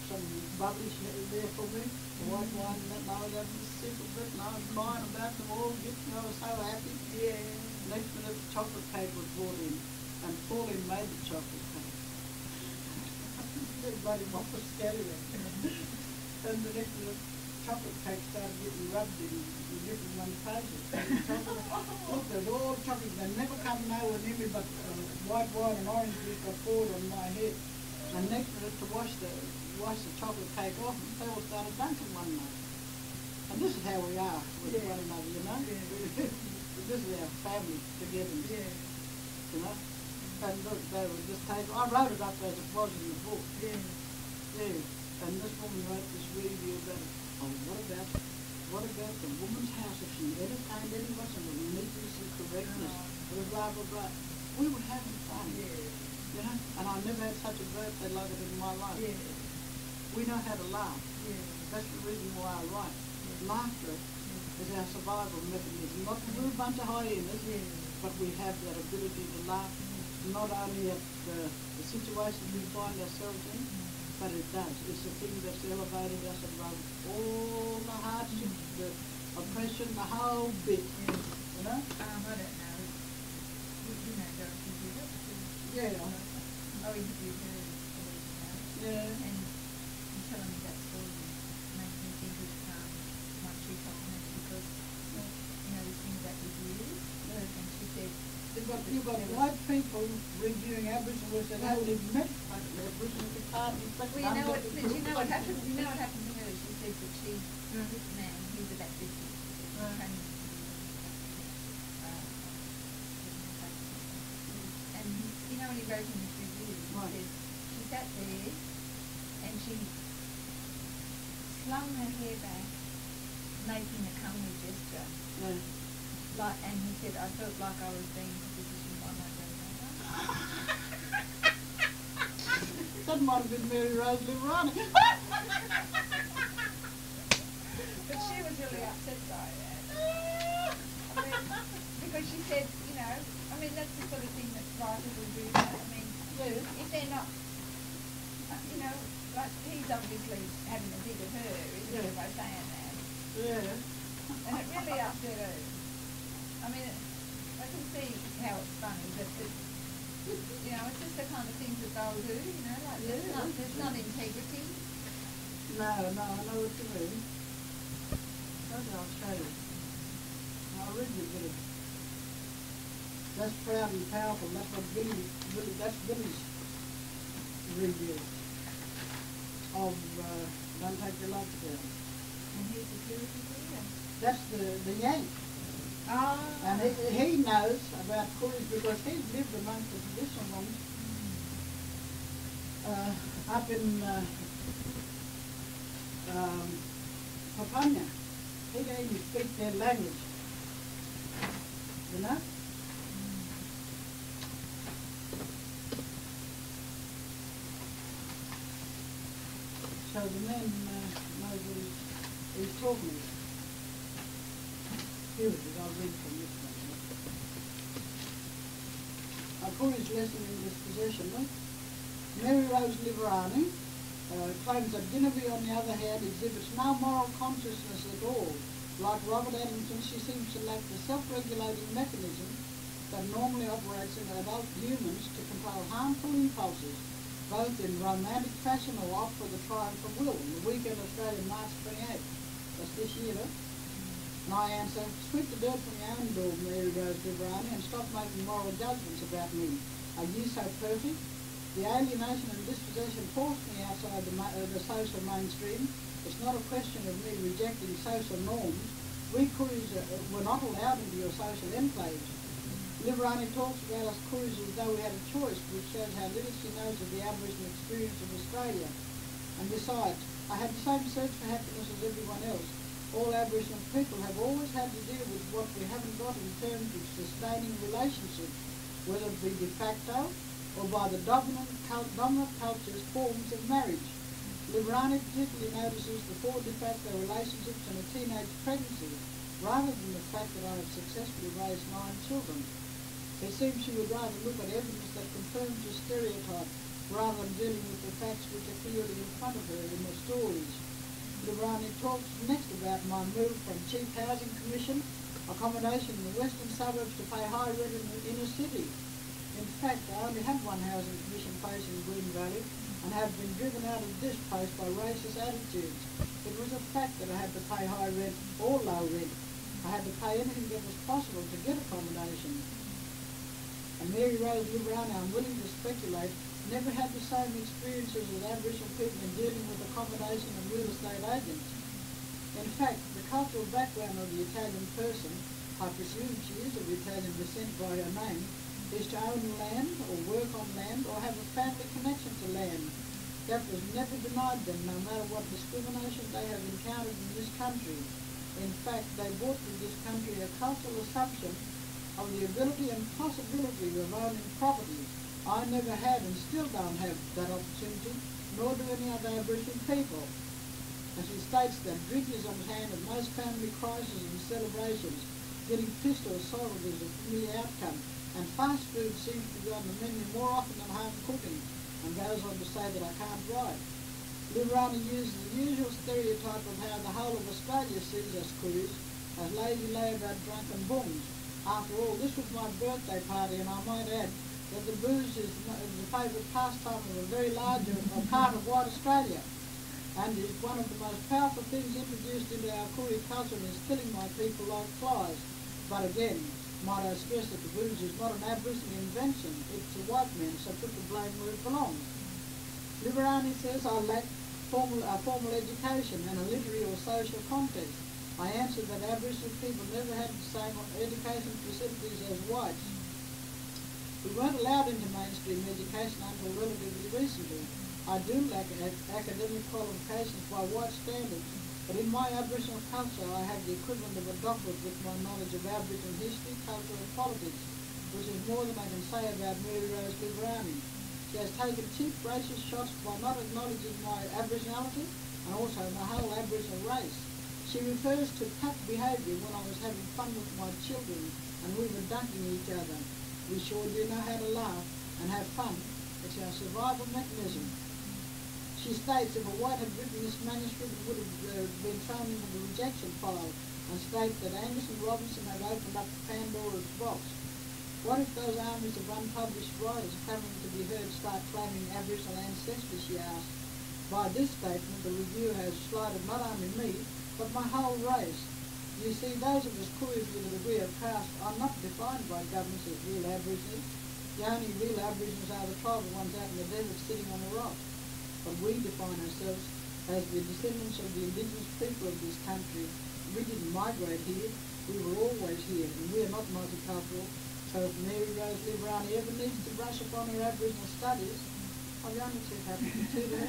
some bubbly there for me, the white wine and that, and I was having a sip of it, and I was lying about them all, getting, I was so happy. Yeah. Next minute, the chocolate cake was brought in, and Pauline made the chocolate cake. Everybody was scallywag. And the next minute, chocolate cake started getting rubbed in, in different one's faces. Look, there's all chocolate, they never come nowhere near me, but uh, white wine and orange juice got poured on my head. And next minute, to wash the wash the chocolate cake off, and they all started dunking one another. And this is how we are with yeah. one another, you know? Yeah. This is our family together, yeah. you know? And look, they were just taking, I wrote it up as it was in the book. Yeah. Yeah. And this woman wrote this review about it. Oh, what about, what about the woman's house if she entertained anyone and the neatness and correctness, oh. blah, blah, blah. We were having fun. Yeah. You know? And I never had such a birthday like it in my life. Yeah. We know how to laugh. Yeah. That's the reason why I write. Yeah. Laughter yeah. is our survival mechanism. Not we're a bunch of hyenas, yeah. but we have that ability to laugh, yeah. not only at the, the situations we find ourselves in, yeah. but it does. It's the thing that's elevated us above all the hardship, yeah. the oppression, the whole bit. Yeah. You know? Um, I don't know. You, you know Dorothy Hewitt? Yeah. Oh, interviewed her a week ago. Yeah. And telling me that story makes me think of um, what she told me because, yeah. you know, the things that we do, yeah. and she said... You've got, you've got white people reviewing Aboriginal and they haven't even met Aboriginal people. Well, you know what, but you know what happened, you know what happened to her? She said that she, mm. this man, he was about fifty, mm. training to be, uh, and he, you know when he wrote in this review, he right. said, she sat there and she slung her hair back, making a comely gesture. Yeah. Like, and he said, I felt like I was being positioned by my grandmother. That might have been Mary Rose Liverani. But she was really upset by that. I mean, because she said, you know, I mean, that's the sort of thing that writers will do. I mean, yeah. if they're not, you know, like he's obviously having a dig at her, isn't yeah. he, by saying that? Yeah. And it really upset her. I mean, I can see how it's funny, but it, you know, it's just the kind of things that they'll do, you know, like yeah, there's, not, there's not integrity. No, no, I know what you mean. Maybe I'll show you. I'll read you a bit of that's proud and powerful. That's what Billy, Billy that's Billy's review of uh, Don't Take Your Love Down. And who's the review? That's the, the Yank. Oh. And he, he knows about Koreans because he's lived amongst the traditional ones uh, up in uh, um, Papania. He didn't even speak their language. You know? So the man uh, knows what he's, he's talking about. Here it is, I'll read from this one. I'll call his lesson in disposition. Look. Mary Rose Liverani uh, claims that Ginibi, on the other hand, exhibits no moral consciousness at all. Like Robert Adamson, she seems to lack the self-regulating mechanism that normally operates in adult humans to control harmful impulses, both in romantic fashion or off for the triumph of will. In the weekend Australia, March twenty-eighth. That's this year, look. And I answer, sweep the dirt from your own door, Mary Rose Liverani, and stop making moral judgments about me. Are you so perfect? The alienation and dispossession forced me outside the, uh, the social mainstream. It's not a question of me rejecting social norms. We Koreans uh, were not allowed into your social enclaves. Liverani talks about us Koreans as though we had a choice, which shows how little she knows of the Aboriginal experience of Australia. And besides, I had the same search for happiness as everyone else. All Aboriginal people have always had to deal with what we haven't got in terms of sustaining relationships, whether it be de facto or by the dominant, cult, dominant culture's forms of marriage. Liverani particularly notices the four de facto relationships and a teenage pregnancy, rather than the fact that I have successfully raised nine children. It seems she would rather look at evidence that confirms the stereotype rather than dealing with the facts which are clearly in front of her in the stories. Librani talks next about my move from cheap housing commission accommodation in the western suburbs to pay high rent in the inner city. In fact, I only have one housing commission place in Green Valley and have been driven out of this place by racist attitudes. It was a fact that I had to pay high rent or low rent. I had to pay anything that was possible to get accommodation. And Mary Rose Librani, I'm willing to speculate, never had the same experiences as Aboriginal people in dealing with accommodation and real estate agents. In fact, the cultural background of the Italian person, I presume she is of Italian descent by her name, is to own land or work on land or have a family connection to land. That was never denied them, no matter what discrimination they have encountered in this country. In fact, they brought to this country a cultural assumption of the ability and possibility of owning property. I never had and still don't have that opportunity, nor do any other Aboriginal people. And she states that drink is on hand at most family crises and celebrations. Getting pissed or soiled is a familiar outcome, and fast food seems to be on the menu more often than home cooking, and goes on to say that I can't write. Librani uses the usual stereotype of how the whole of Australia sees us Koreans as lazy layabout drunken bungs. After all, this was my birthday party, and I might add that the booze is the favourite pastime of a very large part of white Australia, and is one of the most powerful things introduced into our Korean culture and is killing my people like flies. But again, might I stress that the booze is not an Aboriginal invention, it's a white man, so put the blame where it belongs. Librani says I lack formal, uh, formal education and a literary or social context. I answered that Aboriginal people never had the same education facilities as whites. We weren't allowed into mainstream education until relatively recently. I do lack academic qualifications by white standards, but in my Aboriginal culture I have the equivalent of a doctorate with my knowledge of Aboriginal history, culture and politics, which is more than I can say about Mary Rose Librani. She has taken cheap racist shots by not acknowledging my Aboriginality and also my whole Aboriginal race. She refers to cut behaviour when I was having fun with my children and we were dunking each other. We sure do know how to laugh and have fun. It's our survival mechanism. She states if a white had written this manuscript, it would have uh, been thrown into the rejection file, and states that Angus and Robinson have opened up Pandora's box. What if those armies of unpublished writers clamoring to be heard start claiming Aboriginal ancestry, she asked. By this statement, the review has slighted not only me, but my whole race. You see, those of us Koreans with a degree of caste are not defined by governments as real Aborigines. The only real Aborigines are the tribal ones out in the desert sitting on a rock. But we define ourselves as the descendants of the indigenous people of this country. We didn't migrate here, we were always here, and we are not multicultural. So if Mary Rose Librani ever needs to brush up on her Aboriginal studies, I'll be only too happy to tutor her.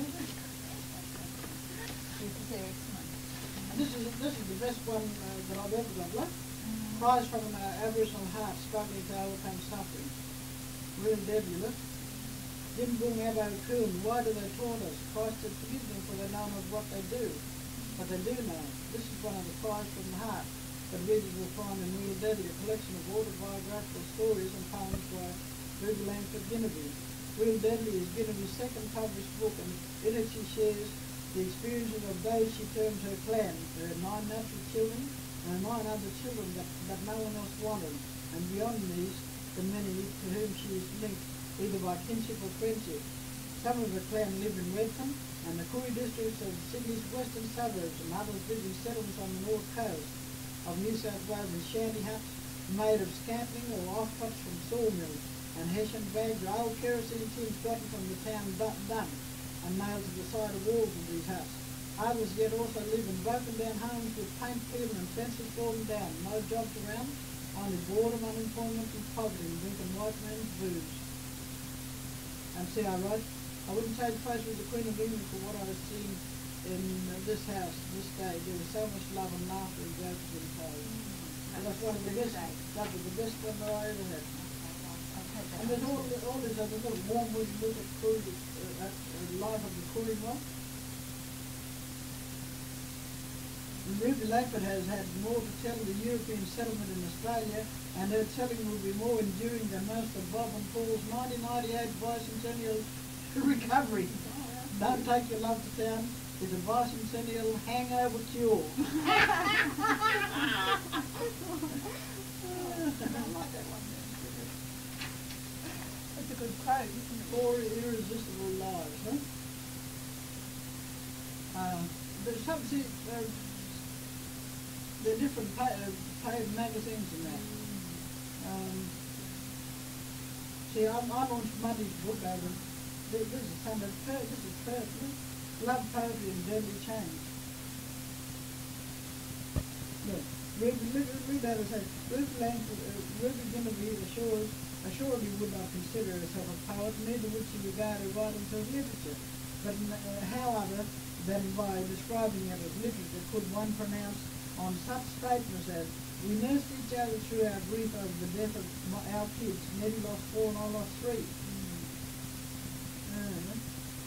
And this is, this is the best one uh, that I've ever got. Look, mm-hmm. Cries from an uh, Aboriginal heart struggling to overcome suffering. Real deadly, look. Jimbung Abo Kun, why do they taunt us? Christ said, forgive them for they know not what they do. But they do know. This is one of the cries from the heart that readers will find in Real Deadly, a collection of autobiographical stories and poems by Langford Ginibi. Real Deadly is Ginibi's second published book, and in it she shares the experiences of those she terms her clan, her nine natural children, and nine other children that, that no one else wanted, and beyond these, the many to whom she is linked either by kinship or friendship. Some of the clan live in Redfern and the Koori districts of Sydney's western suburbs, and others live in settlements on the north coast of New South Wales in shanty huts made of scantling or offcuts from sawmills, and hessian bags or old kerosene tins gotten from the town dump and nailed to the side of walls of these huts. Others yet also live in broken down homes with paint peeling and fences falling down, no jobs around, only boredom, unemployment and poverty, and drinking white man's booze. And see, I wrote, I wouldn't trade place with the Queen of England for what I was seeing in uh, this house, this day. There was so much love and laughter and jokes being told. Mm-hmm. And that's one of the best, that was the best one that I ever had. Okay, and there's all, all these other little warm wood look at Koori, uh, at the life of the Koori one. Ruby Langford has had more to tell of the European settlement in Australia, and her telling will be more enduring than most of Bob and Paul's nineteen ninety-eight bicentennial recovery. Don't take your love to town. It's a bicentennial hangover cure. I like that one. That's a good quote, isn't it? Four irresistible lives, huh? Uh, there's some, see, uh, there are different pa uh, paid magazines and that. Um, see, I, I launched Monday's book over. This is kind of this is poetry. Love, poetry, and deadly change. Look, read, read, read that and say, Ruth Langford, uh, Ruth Ginibi assures, assuredly would not consider herself a poet, neither would she regard her writings as literature. But uh, however, then by describing it as literature, could one pronounce on such statements as, we nursed each other through our grief over the death of my, our kids. Nettie lost four and I lost three. Mm. Uh,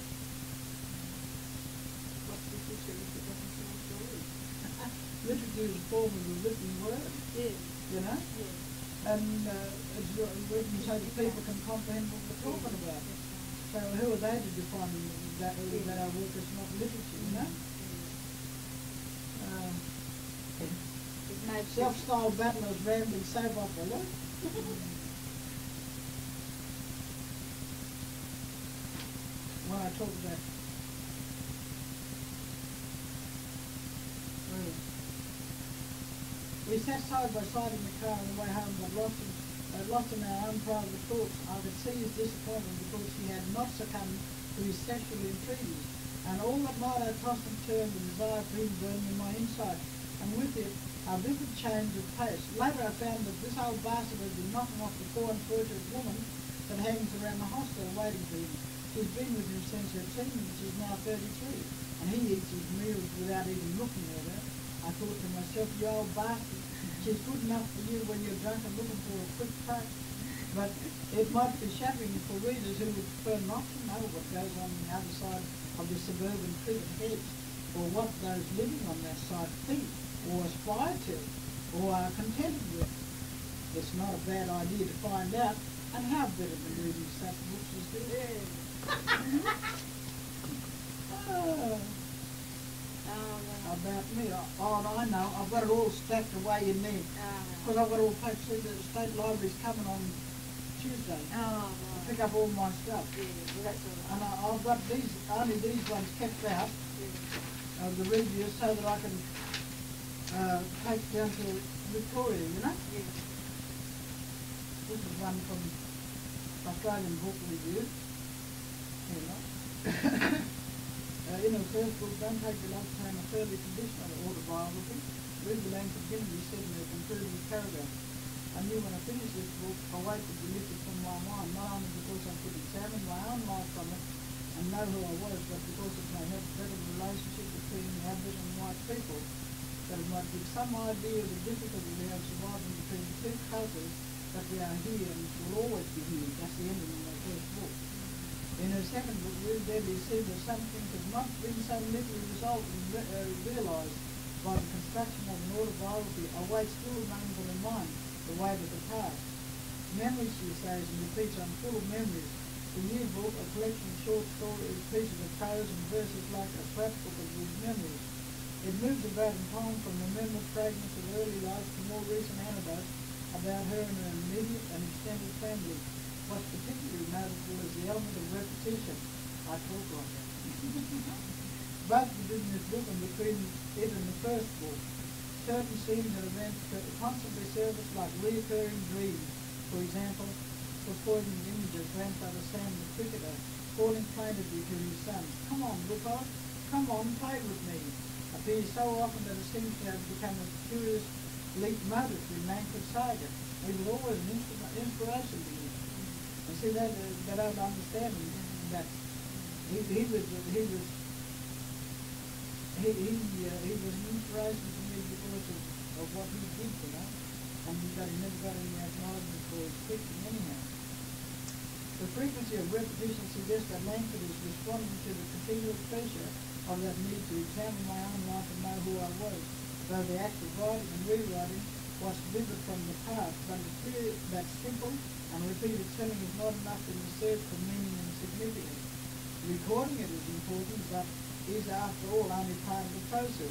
Literature is a form of a written word, Yes. you know? Yes. And uh, it's written so that people can comprehend what we're talking about. So who are they to define that, Yes. that our work is not literature, you know? Um, self-styled battlers rambling soap opera, look. When I talk about we sat side by side in the car on the way home, but lost in, uh, lost in our own private thoughts. I could see his disappointment because he had not succumbed to his sexual entreaties, and all that night I tossed and turned, the desire for him burning in my inside, and with it a vivid change of pace. Later I found that this old bastard had been knocking off the poor unfortunate woman that hangs around the hostel waiting for him. She's been with him since her teens, and she's now thirty-three, and he eats his meals without even looking at her. I thought to myself, you old bastard, she's good enough for you when you're drunk and looking for a quick touch. But it might be shattering for readers who would prefer not to know what goes on on the other side of the suburban cricket hedge, or what those living on that side think, or aspire to, or are contented with. It's not a bad idea to find out, and how better than reading such books as this? Oh. Oh, no. About me, oh, I know, I've got it all stacked away in there. Because Oh, I've got all packed, see, the state library's coming on Tuesday. oh, To pick up all my stuff. yeah, well, that's all right. And I, I've got these, only these ones kept out Yeah. of the reviews so that I can uh, take down to Victoria, you know? Yeah. This is one from Australian Book Review. Here you go. Uh, in her first book, Don't Take Your Love Time, a fairly traditional autobiography, read the Langford Ginibi said in her concluding paragraph, I knew when I finished this book, a weight would be lifted from my mind, not only because I could examine my own life from it and know who I was, but because it may help better the relationship between the Aboriginal and white people, that it might give some idea of the difficulty we have surviving between the two cultures, that we are here and will always be here. That's the ending of my first book. In her second book, Ruth Debbie said that some things have not been so neatly resolved and re uh, realised by the construction of an autobiography. A weight still remains on her mind, the weight of the past. Memories, she says, and repeats, I'm full of memories. The yearbook, a collection of short stories, pieces of prose and verses like a scrapbook of these memories. It moves about in time from remembered fragments of early life to more recent anecdotes about her and her immediate and extended family. What's particularly notable is the element of repetition. I talk like that. Both within this book and between it and the first book, certain scenes and events constantly surface like reoccurring dreams. For example, the poignant image of grandfather Sam the cricketer calling plaintively to his son, come on, Wilcox, come on, play with me, appears so often that it seems to have become a curious leak motive in Langford saga. He was always an inspiration to me. You see that uh, that I don't understand that he he was he was he he uh, he was an inspiration to me because of, of what he did, you know, and that he never got any acknowledgement for his preaching anyhow. The frequency of repetition suggests that Langford is responding to the continual pressure of that need to examine my own life and know who I was, though the act of writing and rewriting was delivered from the past, but it's clear that simple and repeated telling is not enough in the search for meaning and significance. recording it is important, but is after all only part of the process.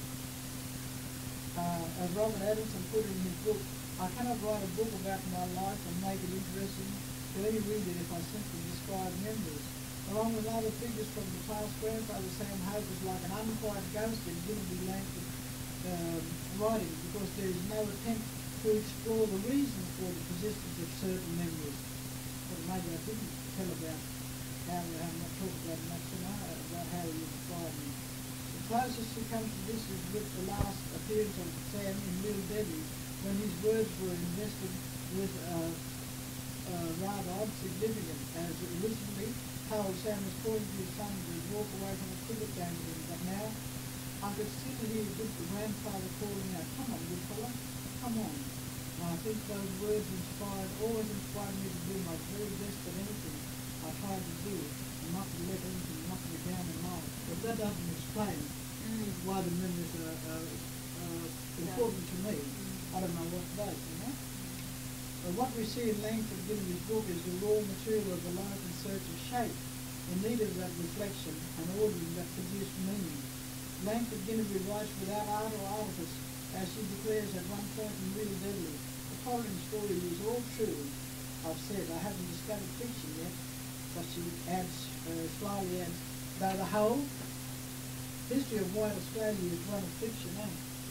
Uh, as Robert Addison put it in his book, I cannot write a book about my life and make it interesting to any reader if I simply describe memories. Along with other figures from the past, Grandfather Sam Hope is like an unquiet ghost in Ginibi Langford um, writing, because there is no attempt to explore the reasons for the persistence of certain memories. But maybe I didn't tell about how we have not talked about much tonight, about how he described me. The closest he comes to this is with the last appearance of Sam in Real Deadly, when his words were invested with uh, uh, rather odd significance, as originally told Sam was pointing to his son to walk away from a cricket game with him, but now I could still hear good grandfather calling out, "Come on, good fella, come on." And I think those words inspired, always inspired me to do my very best at anything I tried to do, and not to let anything knock me down in life. But that doesn't explain mm. why the memories are uh, uh, important no. to me. Mm. I don't know what does, you know. But what we see in Langford Ginibi's book is the raw material of the life in search of shape, in need of that reflection and ordering that produced meaning. Langford Ginibi writes without art or artifice, as she declares at one point in Real Deadly. The following story is all true. I've said I haven't discovered fiction yet, but she adds, uh, slyly adds, though the whole history of white Australia is one of fiction, eh?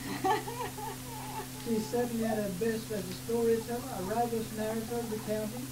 She's certainly at her best as a storyteller, a robust narrator recounting,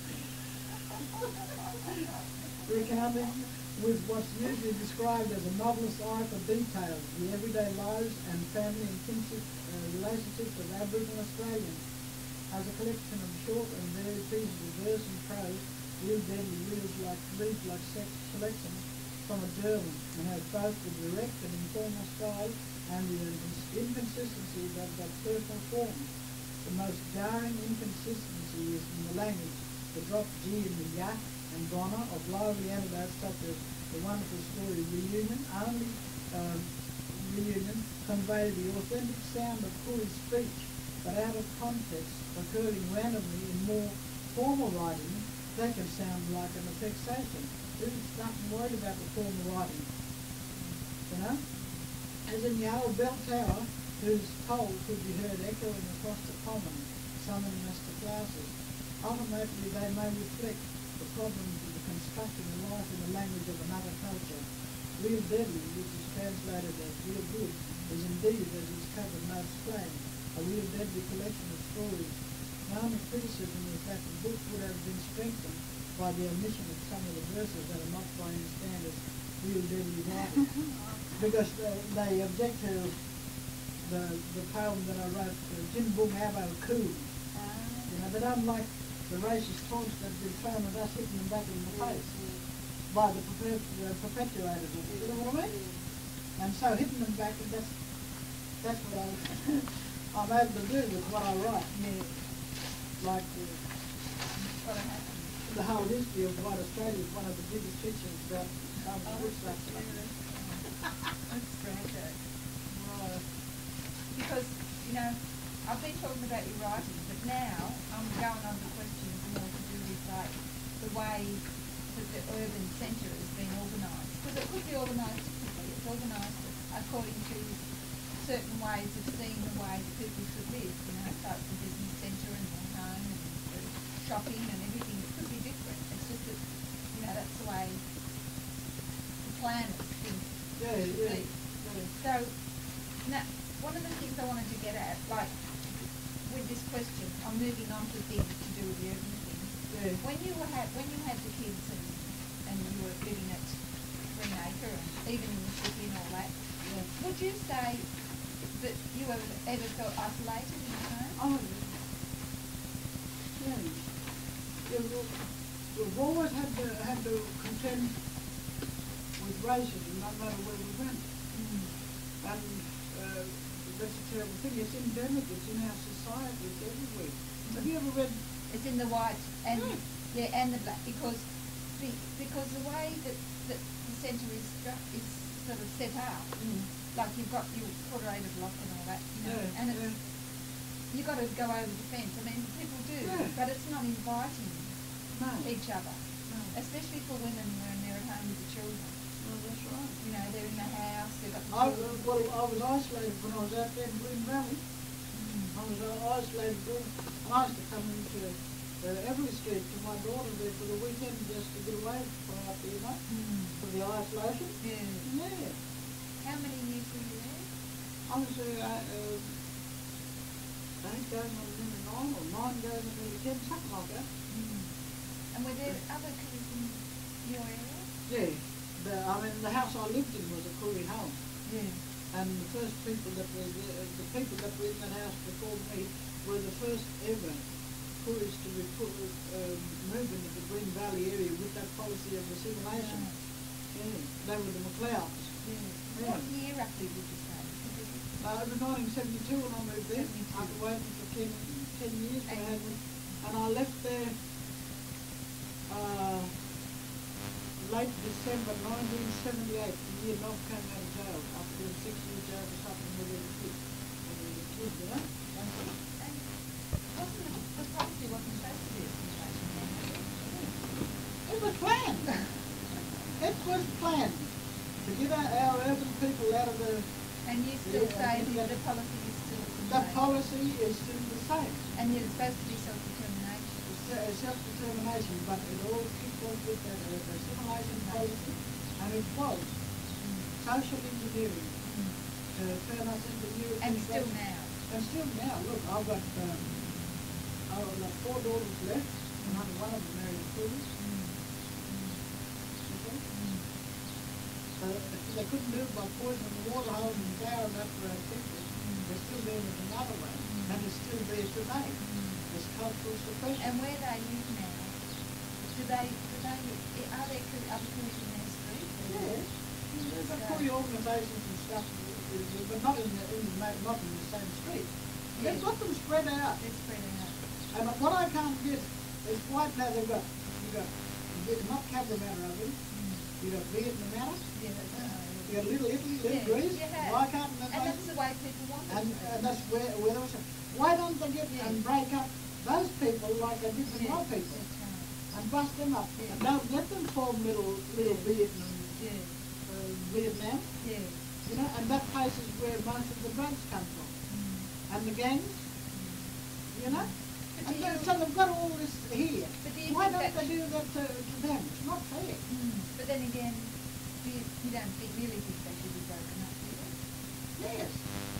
recounting with what's usually described as a novelist's eye for detail, the everyday lives and family and kinship uh, relationships of Aboriginal Australians. As a collection of short and varied pieces of verse and prose, Real Deadly reads like, reads like sex selections from a journal, and has both the direct and informal style and the inconsistency of that personal form. The most jarring inconsistency is in the language, the dropped G in the yak and goner of lively anecdotes such as the wonderful story Reunion. Only um, Reunion convey the authentic sound of Cooley's speech, but out of context, occurring randomly in more formal writing, they can sound like an affectation. There's nothing worried about the formal writing, you know? As in the old bell tower, whose toll could be heard echoing across the common, summoning us to classes. Ultimately, they may reflect the problems of the constructing a life in the language of another culture. Real Deadly, which is translated as Real Good, is indeed, as its cover notes claim, a real deadly collection of stories. My only criticism is that the book would have been strengthened by the omission of some of the verses that are not by any standards Real Deadly writing. Because uh, they object to the the poem that I wrote, uh, Jim Boom Abo Cool. Uh, you know, they don't like the racist taunts that have been thrown at us, hitting them back in the face yeah. by the perpet- uh, perpetuators. You know what I mean? And so hitting them back, and that's that's what I, I'm able to do with what I write. Yeah. Like uh, the whole history of white Australia is one of the biggest fictions about um, oh, which that's That's great. Right. Because, you know, I've been talking about your writing, but now I'm going on to questions more to do with like the way that the urban centre has been organised. Because it could be organised differently. It's organised according to certain ways of seeing the way that people should live. You know, like the business centre and the home and the shopping and everything. It could be different. It's just that, you know, that's the way the planners think. Yeah, yeah, yeah. So, now, one of the things I wanted to get at, like, with this question, I'm moving on to things to do with the urban things. Yeah. When you were had, when you had the kids and, and you were living at Greenacre and even in the city and all that, yeah. would you say that you ever, ever felt isolated in your home? Oh, yeah. Yeah, well, we've always had to, had to contend with racism, no matter where we went. Mm. And uh, that's a terrible thing. It's endemic. It's in our society. It's everywhere. Mm. Have you ever read? It's in the white and yeah, yeah and the black, because the because the way that, that the centre is is sort of set up, mm. like you've got your quarter-acre block and all that, you know, yeah, and it's yeah. you've got to go over the fence. I mean, people do, yeah. but it's not inviting no. each other. No. especially for women when they're at home with the children. Oh, that's right. You know, they're in the house, they've got the I, children. uh, well, I was isolated when I was out there in Green Valley. Mm. I was uh, isolated there, and I used to come into uh, every street to my daughter there for the weekend just to get away from out there, you know, Mm. for the isolation. Yeah. Yeah. How many years were you there? I was there, uh, uh, eight going on nearly nine, or nine going on nearly ten, something like that. Mm. And were there other kids in your area? Yeah. The, I mean, the house I lived in was a Koori home. Yeah. And the first people that were there, the people that were in that house before me were the first ever Kooris to be put, um, move into the Green Valley area with that policy of assimilation. Right. Yeah. They were the McLeods. Yeah. Yeah. What year roughly did you say? Uh, it was nineteen seventy-two when I moved there. seventy-two. After waiting for ten, ten years, I had, and I left there uh, late December nineteen seventy-eight, the year Nob came out of jail after doing six years jail for something with a kid. When he was a kid, you know? And wasn't it, the property wasn't supposed to be a situation then? It was planned. It was planned to get our, our urban people out of the. And you still Yeah, say that- that the policy is still the The same? policy is still the same. And yet it's supposed to be self-determination? It's uh, self-determination, but it all kicked off with that uh, assimilation policy, and it was Mm. social engineering Mm. to turn us into European. And still countries. now? And still now, look, I've got, um, I've got four daughters left, and only one of them married a Koori. Mm. Okay? Mm. So if they couldn't do it by poisoning the water hole and devouring that for our people. They're still doing it another way, Mm. and it's still there today. Mm. It's cultural suppression. And where they live now, do they, do they, are there Koori- other Kooris in their street? Yeah, there's a Koori organisations and stuff, but not in the, in the, ma- not in the same street. They've Yeah. got them spread out. They're spreading out. And what I can't get is quite now they've got, you've got, you've got not Cabramatta, Mm. you've got Vietnam, Yeah, that's right. you've got Little Italy, Little Yeah, Greece. you have. Why can't they? And that's the way people want it. And, and that's where, where they were. Why don't they get Yeah. and break up those people like they did with Yeah, my people, that's right. and bust them up, Yeah. and don't let them form little little Vietnam, Yeah, uh, Vietnam, yeah. you know, and that place is where most of the drugs come from, Mm. and the gangs, you know. But And do so, you- so they've got all this here. But do you Why think don't that they do that to, to them? It's not fair. Mm. But then again, do you, you don't think, really think they should be broken up, do you? Yes.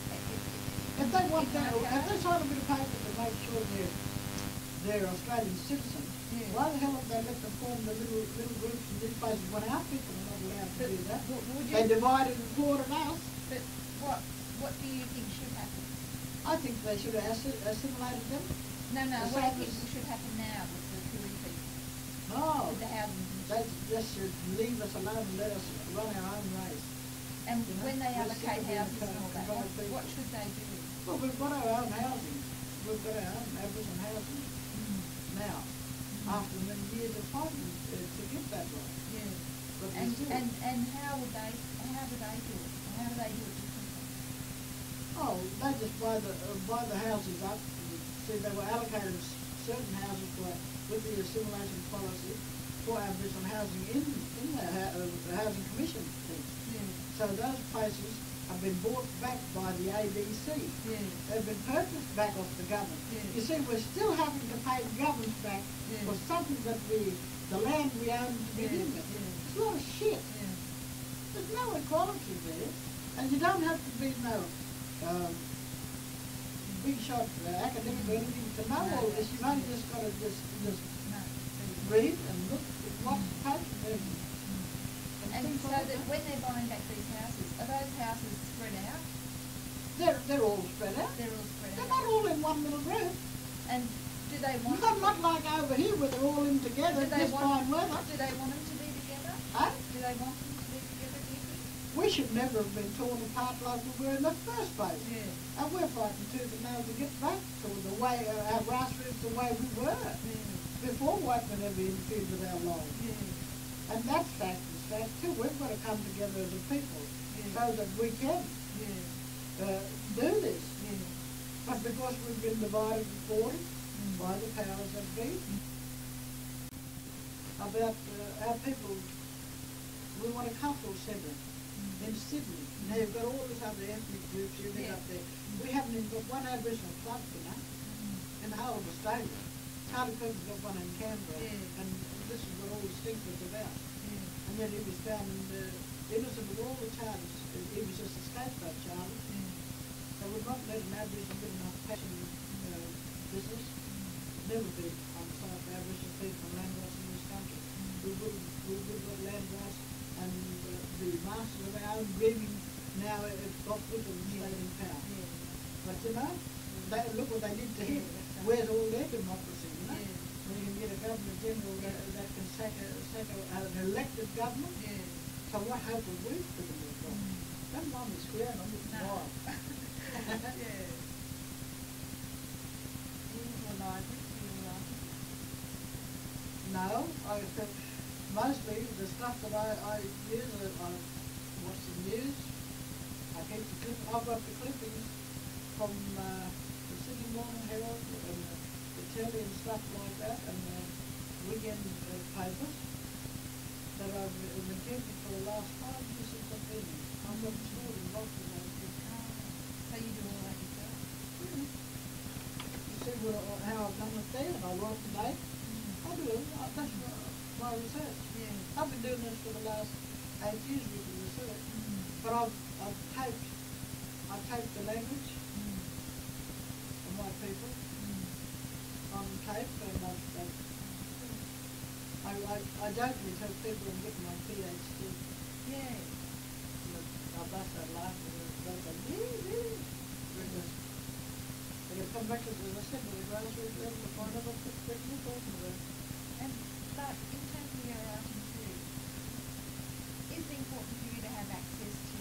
If If they want that, if they sign a bit of paper to make sure they're, they're Australian citizens, Yeah. why the hell have they let them form the little little groups in these places when our people are not allowed to But do that? w- would They you- divided and slaughtered us. But what, what do you think should happen? I think they should have assi- assimilated them. No, no, The what do same you think as- should happen now with the Koori people, No, with the housing they commission? just should leave us alone and let us run our own race. And you know, when they we're allocate sick of being houses and all that, what, controlled what people. should they do? Well, we've got our own housing. We've got our own Aboriginal housing Mm. now, after many years of fighting uh, to get that right. Yeah. But we And, still. and, and how would they, how do they do it? How do they do it differently? Oh, they just buy the, uh, buy the houses up. See, they were allocated s- certain houses for, with the assimilation policy for Aboriginal housing in, in the, ha- uh, the Housing Commission thing. Yeah. So those places have been bought back by the A B C. Yeah. They've been purchased back off the government. Yeah. You see, we're still having to pay government back Yeah. for something that we, the land we own to begin Yeah, with. yeah. It's a lot of shit. Yeah. There's no equality there, and you don't have to be no um, big shot uh, academic or anything to know No, all this. You've only yeah. just got to just just No. read and look at what page and, and And things so like that that. when they're buying back these houses, are those houses spread out? They're they're all spread out. They're all spread They're out. not all in one little group. And do they want? Not, not like over here where they're all in together, do they this want? fine weather. Do they want them to be together? Huh? Do they want them to be together? Do you think? We should never have been torn apart like we were in the first place. Yeah. And we're fighting tooth and nail to get back to the way, uh, our grassroots, the way we were Yeah. before white men ever interfered with our lives. Yeah. And that's fact is fact too. We've got to come together as a people Yeah. so that we can Yeah. uh, do this. Yeah. But because we've been divided and fought Mm. by the powers that be. about uh, our people. We want a cultural centre mm. in Sydney. Now you've got all these other ethnic groups you live yeah. up there. We haven't even got one Aboriginal club, you know, mm. in the whole of Australia. Charlie Cooper's got one in Canberra, yeah. and this is what all the stink was about. Yeah. And yet he was found uh, innocent of all the charges. He was just a scapegoat, Charlie. Yeah. So we've not let an Aboriginal get enough passion uh, business. Mm. Never been on the side of Aboriginal people and land rights in this country. Mm. We would we would got land rights, and uh, the masters of our own dreaming now have got with them and stayed in power. Yeah. But you know, they, look what they did to him. Yeah. Where's all their democracy, you know? Yeah. When you can get a governor general yeah. that, that can sack, a, sack a, an elected government. Yeah. So what hope have we for them as well? Mm. Don't mind me swearing, I'm just no. wild. Yeah. Do you like it? Do you like it? No, I think mostly the stuff that I, I use, I, I watch the news, I keep the clip, I've got the clippings from uh, the Sydney Morning Herald and uh, the telly and stuff like that, and the weekend uh, papers that I've been keeping for the last five years since I've been here. I've got stored in boxes of those things. So you do all that yourself? Mm-hmm. You see what, how I've done it there, and I write the date. Mm-hmm. I do it. I, that's my, my research. Yeah. I've been doing this for the last eight years with the research. Mm-hmm. But I've, I've taped, I've taped the language mm-hmm. of my people mm-hmm. on tape, and I've, I've I, I, I jokingly tell people I'm getting my PhD. Yeah. I bust that laugh and they go, yeah, yeah. Because they're going to come back to, as I said, to the grassroots level to find out what they're talking about. And, but in terms of your writing too, is it important for you to have access to...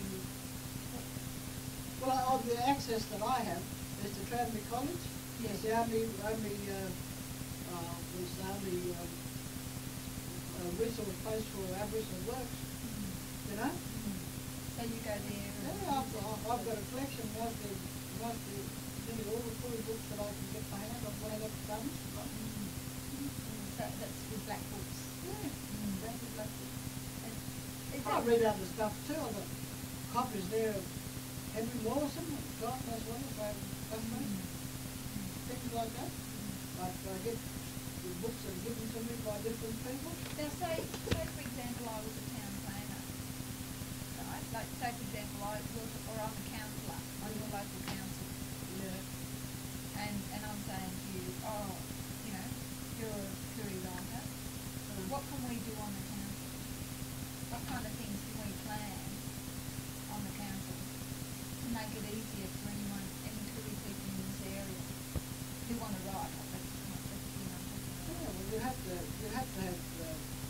Well, uh, the access that I have is to Tranmere College. Yes. It's the only, only, uh, uh, it's the only um, uh, resource place for Aboriginal works, mm-hmm. you know? Mm-hmm. So you go there? Yeah, I've, I've got a collection of most of, most of, nearly all the fully books that I can get my hand on when I get done. Mm-hmm. Mm-hmm. So that's with black books? Yeah, mm-hmm. That's with black books. And I read other stuff too. I've got copies there of Henry Morrison, John as well as I have mm-hmm. things like that. Mm-hmm. Like I get the books that are given to me by different people. Now say, say for example I was a town planner, right? Like say for example I was, or I'm a councillor on your local council. Yeah. And, and I'm saying to you, oh, you know, you're a Koori writer. Mm. What can we do on the council? What kind of things can we plan on the council to make it easier for anyone, any Koori people in this area who want to write? That's not, that's, you know, yeah, well, you have to, you have to have uh,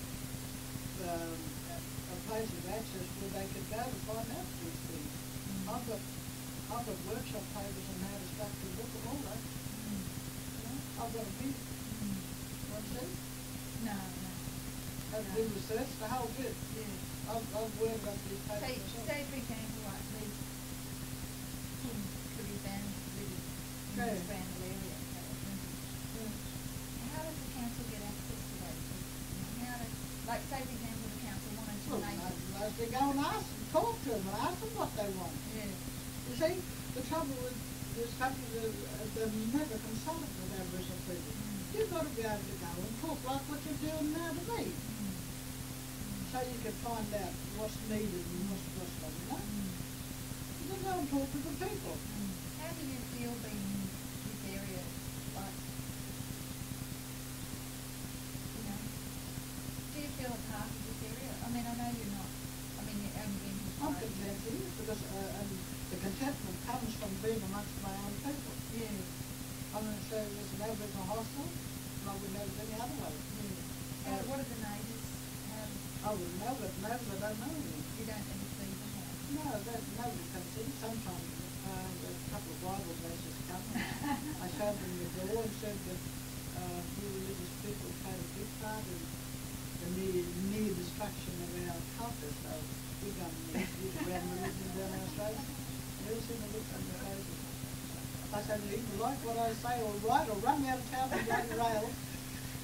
um, a place of access where they could go to find out these things. Mm. I've got, I've got workshop papers on how to structure a book and all that. Mm. You know, I've got a bit. Mm. Want to see? No, no. Have no. to do research, the whole bit. Yeah. I've, I've worked about these papers say, myself. say for example, like these King Koori families living in yeah. this Randall area. Yeah. How does the council get access to those people? You know, how does, like say for example the council wanted to well, make it. They go and ask them, talk to them and ask them what they want. Yeah. You see, the trouble with this country is uh, they've never consulted with Aboriginal people. Mm. You've got to be able to go and talk like what you're doing now to me. Mm. So you can find out what's needed and what's what's not, you know? Mm. You can go and talk to the people. Mm. How do you feel being in this area, like, you know, do you feel a part of this area? I mean, I know you're not, I mean, you're only been here I'm content here because uh, and the contentment comes from being amongst my own people. Yeah. I'm going to say there's an Aboriginal hostel, and I would know it any other way. Yeah. Uh, uh, what are the neighbours? How I would know, but neighbours I don't know any. You don't ever see them? No, that, nobody comes in. Sometimes uh, a couple of Bible verses come. I showed them the door and said that uh, we religious people played a big part in the near, near destruction of our culture. So we don't need to get around religion down our Australia. They all seem to look on their faces. I said, you either like what I say or write or run me out of town and bloody rail.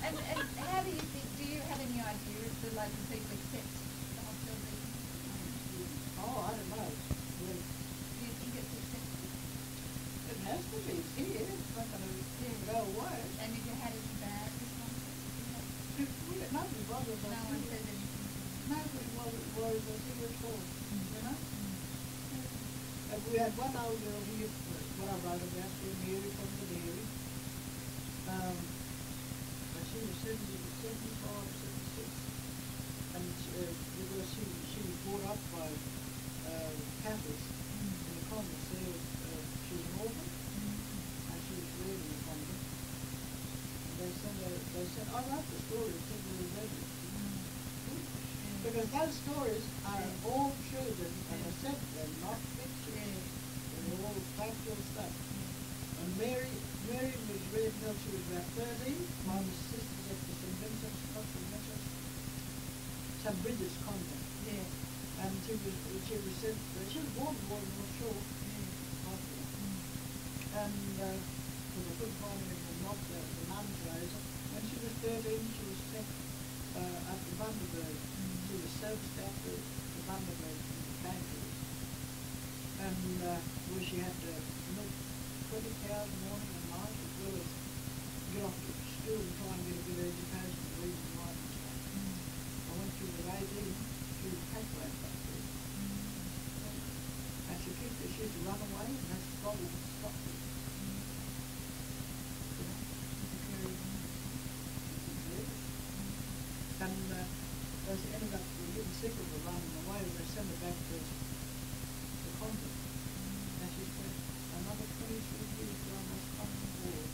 And, and how do you think, do you have any idea if the local people accept the hostel business? Oh, I don't know. Well, Do you think it's accepted? it has to be. It's here. It's not going to go away. And if you had any bad responses? We, nobody bothers us. No one here. said anything. Nobody worries worries us here at all. Mm. You know? Mm. And we had one old girl here, what I wrote about, here, Mary from the dairy. Um, and she was seventy, seventy-five, seventy-six. And uh, because she, she was brought up by uh, Catholics Mm. in the convent. So, uh, she was an orphan, Mm. and she was reared in the convent. And they sent her, they said, I wrote the story, I think we were ready. Because those stories are Yeah. all true, and, and Yeah. I said they're not fiction. Yeah. They're all factual stuff. Yeah. And Mary, Mary was reared until she was about thirteen. My sister's at the Saint Vincent's, not Saint Vincent's, Saint Bridget's convent. Yeah. And she was, she was sent, she was born in Warren North Shore Hospital. Mm. And, uh, because I couldn't find her in the mob, the, the nuns raised her. When she was thirteen, she was sent uh, up to Bundaberg. Mm. She was serviced out to the Bundaberg and came to us. And uh, where she had to milk twenty cows morning and night, as well as get off to school and try and get a good education, read and write and stuff. Mm. And when she was eighteen, she was packed up there. And she kicked her, she used to run away, and that's the problem, stopped her. You know? And uh, they ended up getting sick of her running away, and they sent her back to the convent. And she spent another twenty-three years around this convent wall.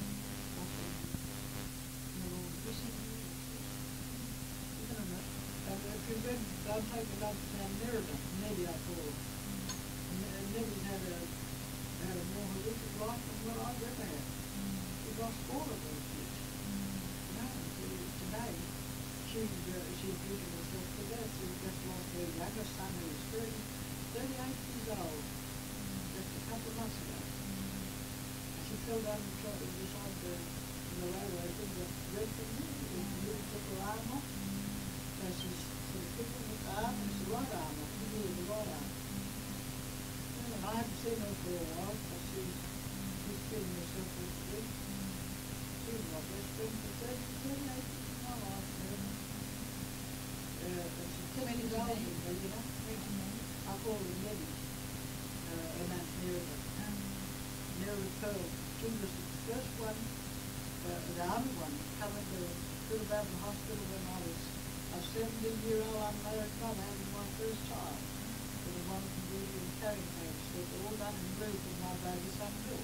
Isn't it? And if you read, I'll take it up to San Nerida, Nelly I call her. And, and Nelly's had a, had a more horrific life than what I've ever had. She lost all of those kids. No, she- today, she's, uh, she's beating herself to death. She just lost her youngest son who was thirty, thirty-eight years old, just a couple of months ago. And she fell down the truck beside the, in the railway thing that Redfern, and he took her arm off. So she's sort of kicking with the arm, and it's the right arm off, the the right arm. And I haven't seen her for a while, but she's, she's feeling herself with the drink. She was my best friend for thirty, thirty-eight years of my life, man. Uh, and she's ten years older than me, you know. I call her Nelly. Uh, her name's Nerida. Nerida Pearl. She was the first one, uh, the only one, coming to Bundjalung Hospital when I was a seventeen-year-old unmarried mother having my first child. With a one from Ruby and carrying bags. They were all done in blue from my baby son Bill.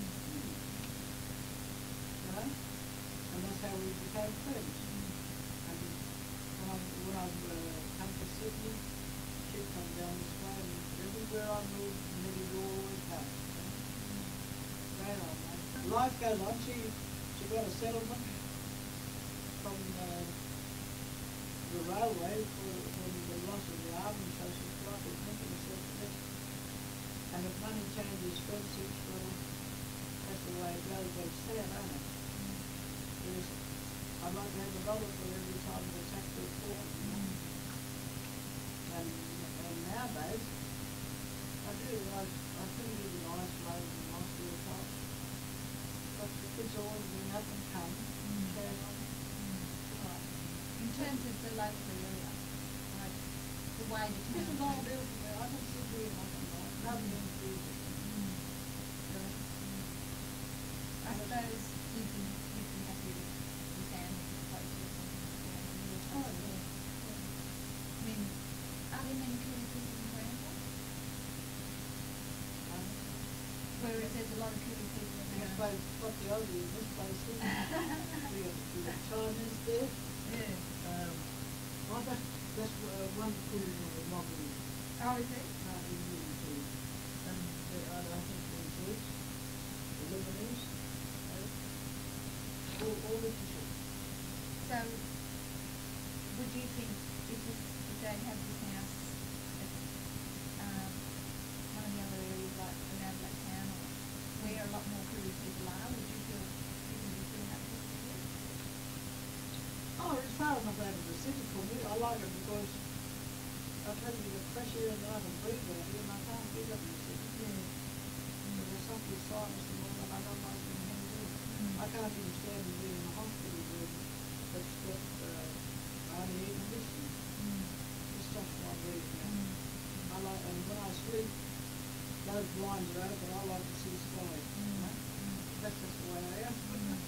You know? And that's how we became friends. And when I, when I uh, come to Sydney, she'd come down this way, and everywhere I moved, Nelly would always go. Right on, mate. Life goes on. She, she got a settlement from uh, the railway for, for the loss of the arm, and so she's quite a thinking herself to death. And if money changes expensive, well, that's the way it goes. But it's sad, ain't it? There's, I'd like to have a dollar for every time the tax report, you know. And, and nowadays, I do, I, I think live in isolated and nice little house. But the kids are always doing up and come, and carry on. Right. In terms of the local area, like the way the town. This is all built for me. I don't sit here nothing like nothing in the future. I suppose you'd be, you'd be happy with the family approach or something like that. Oh, yeah. I mean, are there many Koori people in Granville? Um, Whereas there's a lot of Koori people I around. suppose what the Aussie in this place is. We got, we got Chinese there. Yeah. Um, oh, that's, that's uh, one cool of the mobbing. Oh, is it? Uh, in New Zealand. And they are, I think, the Jews, the Lebanese, uh, all, all the people. So, would you think if, this, if they had this house at um, one of the other areas like around that town or where a lot more Koori people are, would you feel, you would you feel happy with it? not glad of the city for me. I like it because I tell you, the fresh air and I can breathe out here, and I can't get up in the city. Yeah. Mm. There's something silence and all that I don't like being here to do. Mm. I can't even stand and be in the hospital room that's got uh, only air conditioning. Mm. It's just not breathing out. Mm. I like, and when I sleep, those blinds are open, I like to see sky. Mm. You know? Mm. That's just the way I am. Mm.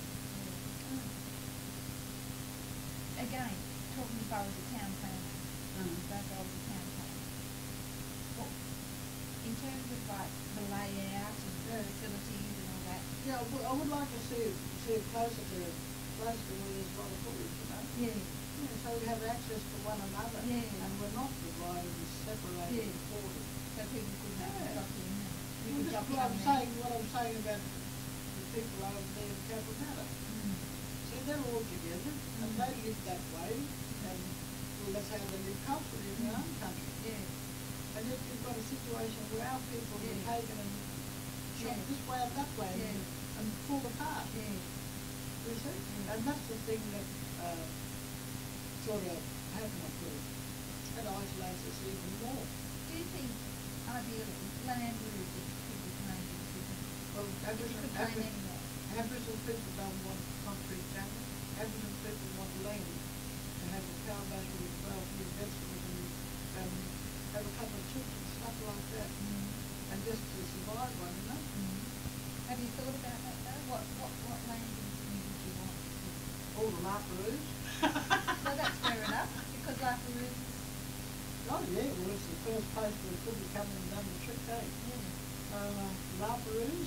Again, talking if I was a town planner, Mm. that I was a town planner. Well, in terms of like the layout of the Yeah. facilities and all that. Yeah, I would, I would like to see it, see it closer to, closer to where there's a lot of footage, you know? Yeah. Yeah, so we have access to one another. Yeah. And we're not divided and separated Yeah. and quartered. So people could have Yeah. a drop in and you Well, could just drop in what I'm there. saying, what I'm saying about the people over there in Cabramatta. Mm. See, they're all together, and they live that way, and well, that's how they live culturally in their own country. Yeah. And yet you've got a situation where our people Yeah. are taken and shot Yeah. this way and that way and, Yeah. and pulled apart. Yeah. You see? Yeah. And that's the thing that uh, sort of happened up there. That isolates us even more. Do you think, ideally, land rules that people claim in Sydney? Well, You Aboriginal, could claim Aboriginal, anywhere. Aboriginal people don't want concrete jungle. Aboriginal people want land and have a cow battery with twelve new vegetables and, and have a couple of chicks and stuff like that. Mm. And just to survive on, you know? Mm. Have you thought about that though? What, what, what land in Sydney would you want? All the Laparoos. Well, that's fair enough, because Laparoos is... Oh yeah, well it's the first place where it could be coming and done the trick, eh? Yeah. Uh, Laparoos.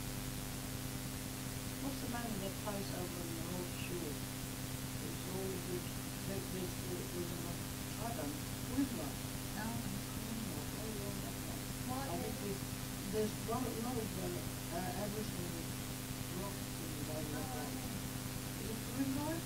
What's the name of that place over on the North Shore? It's all the big, that big, there's a, I don't know, Queensland. No. Queensland, all along that way. What I think is- there's, there's a lot of, lot of uh, uh, Aboriginal rock things over that way. Is it Queensland?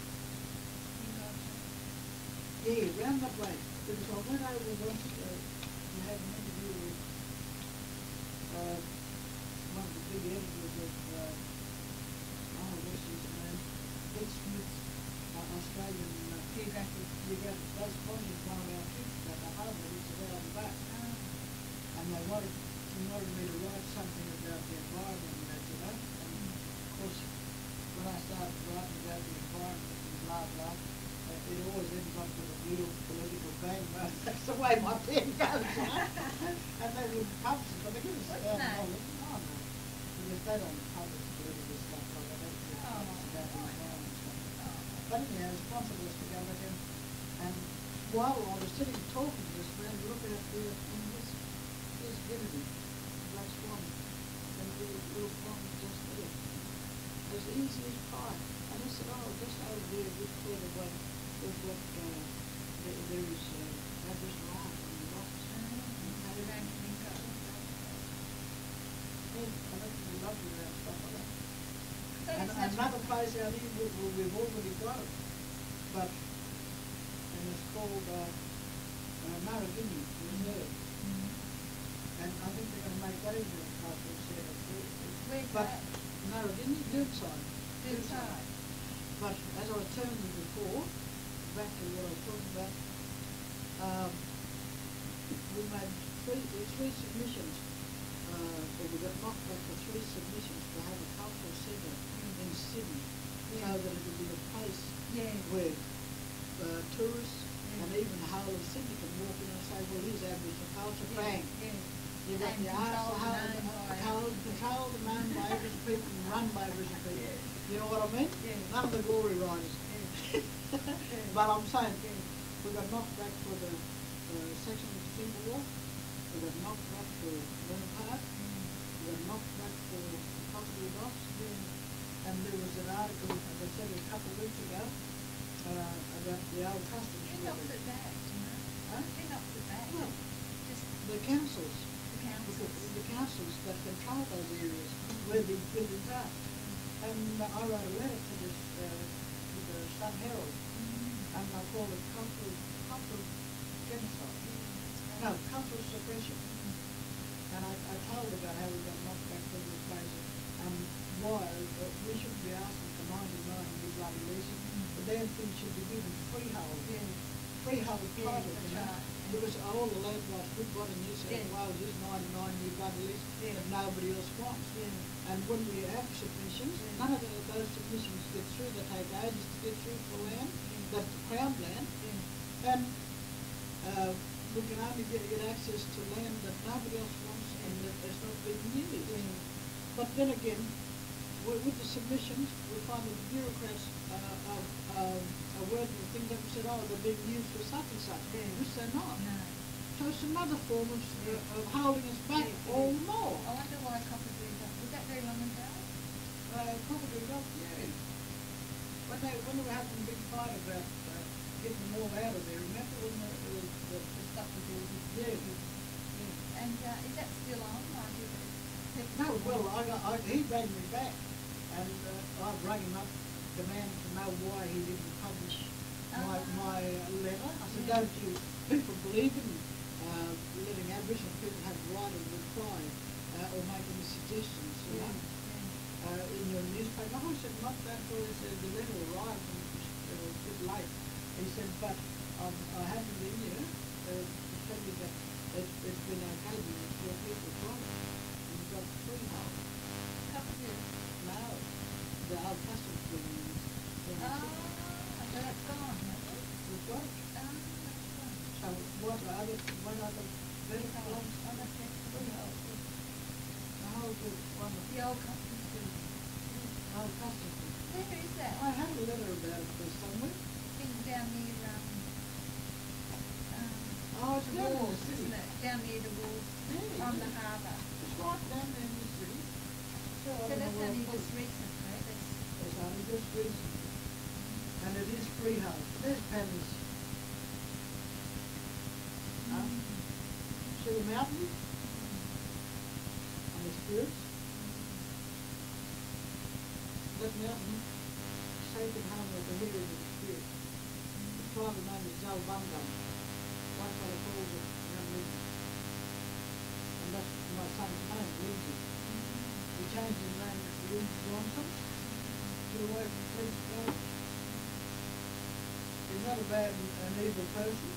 Yeah, round that way. Because I went over once uh, to have an interview with uh, one of the big editors of, uh, oh, what's his name? Ed Smith, uh, Australian uh, Geographic, Geographic. Those colonies one of our kids at the Harvard, it's about on the back. Oh. And they wanted, they wanted me to write something about the environment and that, you know. And of course, when I started writing about the environment and blah, blah, uh, it always ends up with a real political bang. That's the way my pen goes, you know. And they would publish it, but they give us a thousand dollars. Oh, no. Because they don't publish political stuff like that. They just Oh. publish about the environment stuff. Oh. But anyhow, it's prompted us to go back in. And while I was sitting talking to this friend, looking at the, in this, this Ginibi, Black Swan, and the little pond just there. As easy as pie. And I said, oh, just over there, this sort of way, there's what, uh, there, there is, uh, Aboriginal art on the rocks. I don't think so. Yeah, I don't think we love you about stuff like that. So And it's natural. another place out here, we, we, we've already got it, but, and it's called, uh, uh, Maragini Reserve. Mm. And I think they're gonna make that into a cultural centre too. Where's But that? Maragini, Dirtside. Dirtside. But as I was telling you before, back to what I was talking about, um, we made three, three submissions, uh, or we got knocked back for three submissions to have a cultural centre in Sydney, Yeah. so that it would be a place Yeah. where uh, tourists Yeah. and even the whole of Sydney can walk in and say, well, here's Aboriginal culture, Yeah. bang. Yeah. You've got And the arts, the controlled whole, and owned by- controlled, controlled and owned by Aboriginal people and run by Aboriginal people. Yeah. You know what I mean? Yeah. None of the glory riders. Yeah. But I'm saying, Yeah. we got knocked back for the uh, section of the Timber Walk, we got knocked back for Leonard Park, we got knocked back for Cultural Docks, and there was an article, as I said a couple of weeks ago, uh, about the old customs. Who knocks it back, you know? Huh? Who knocks it back? Well, Just the councils, the the, council. the councils that control those areas where the buildings are. And uh, I wrote a letter to this, uh, to the Sun Herald, Mm. and I called it cultural, cultural genocide. No, cultural suppression. And I, I told about how we got knocked back from these places and why uh, we shouldn't be asking for ninety-nine and be bloody leasing. It damn thing should be given freehold. Yes. Freehold Yeah, title, that's you know. right. Because all the land rights we've got in New South Yeah. Wales is ninety-nine year bloody list Yeah. that nobody else wants. Yeah. And when we have submissions, Yeah. none of the, those submissions get through. They take ages to get through for land. Yeah. That's the Crown land. Yeah. And uh, we can only get, get access to land that nobody else wants and that is not being used. Yeah. But then again, with, with the submissions, we find that the bureaucrats uh, are, uh, are working with things that we said, oh, they're being used for such and such, Yeah. which they're not. No. So it's another form of, Yeah. uh, of holding us back Yeah. all the more. I wonder why Cockapoo don't. Was that very long ago? Uh, probably not, yeah. When they, when they were having a big fight about uh, getting them all out of there, remember when the, the, the, The stuff with the yeah, yeah. And uh, is that still on? Like, is it, people no, still well, want- I, got, I, he rang me back, and uh, I rang him up, demanding to know why he didn't publish my, Ah. my uh, letter. I said, Yeah. don't you people believe in uh, letting Aboriginal people have the right of reply uh, or make any suggestions, you Yeah. know, Yeah. uh, in your newspaper? I said, not that, or he said, the letter arrived and it was, it was a bit late. He said, but um, I have it in here uh, to tell you that it, it's been okay with your people from it. You've got freehold. Cockapoo. No, the old customs building is being Ah, set. so that's gone, has it? We've got it. Ah, that's gone. So what other, what other letter belongs Oh, to that's it? next to Freehold. The whole good one of the old customs building. the old customs building. Where is that? I had a letter about it there somewhere. Thing down near, um, um, Oh, it's the down in the wharves, city. isn't it? Down near the wharves, Yeah, on yeah. the harbour. It's right down there in the city. So, I So don't that's know where only it just was. recent, right? That's, It's only just recent. And it is freehold. There's Penny's. Huh? See the mountain? And the spirits? That mountain, sacred home of the leader of the spirit. The tribal name is Bundjalung. One fellow calls it Young Lindsay. And that's my son's name, Lindsay. He changed his name to Lindsay Johnson to away from police powers. He's not a bad, an evil person.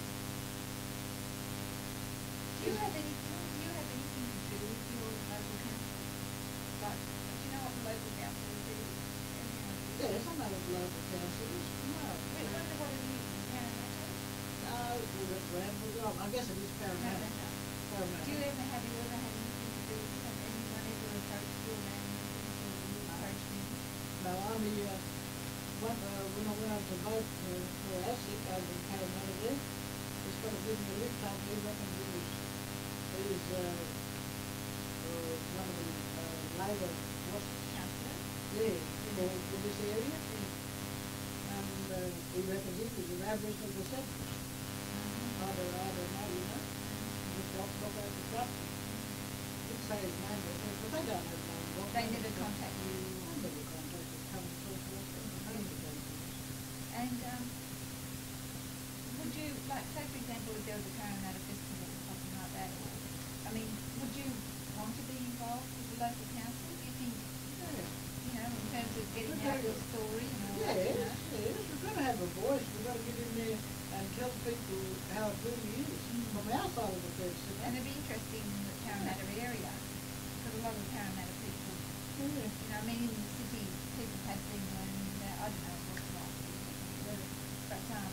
do you have any, do you have anything to do with your local council? Like, do you know what the local council will do? Yes, I know what the local council is. No. I wonder what it is, Parramatta? No, we're at Bramble. I guess it is Parramatta. Parramatta. Do Parramatta. you ever, have you ever had anything to do with it? Have anyone ever approached your man or you approached him? No, only, uh, when, uh, when I went out to vote for, for ASIC over in Parramatta there, this fellow giving me a lift up, he reckoned he was, he was, uh, uh, one of the, uh, Labor, what's it? Councillor? Yeah, for, for this area. And, uh, he reckoned he was an Aboriginal descent. I don't, I don't know, you know. Just got, got out the truck. Didn't say his name, but, but they don't have his name. What They name never is that? contact you? They never contacted, come and talk to us, they don't know anything to us. And, um, would you, like, say for example, if there was a Parramatta festival or something like that, or, I mean, would you want to be involved with the local council? Do you think, Yeah. you know, in terms of getting Okay. out your story and all that, Yes, you know? yes, we've got to have a voice, we've got to get in there and tell people how it really is, from our side of the fence, you And know. it'd be interesting in the Parramatta area, because a lot of Parramatta people, Yeah. you know, I mean, in the city, people have been learning that, I don't know what's like, but, um,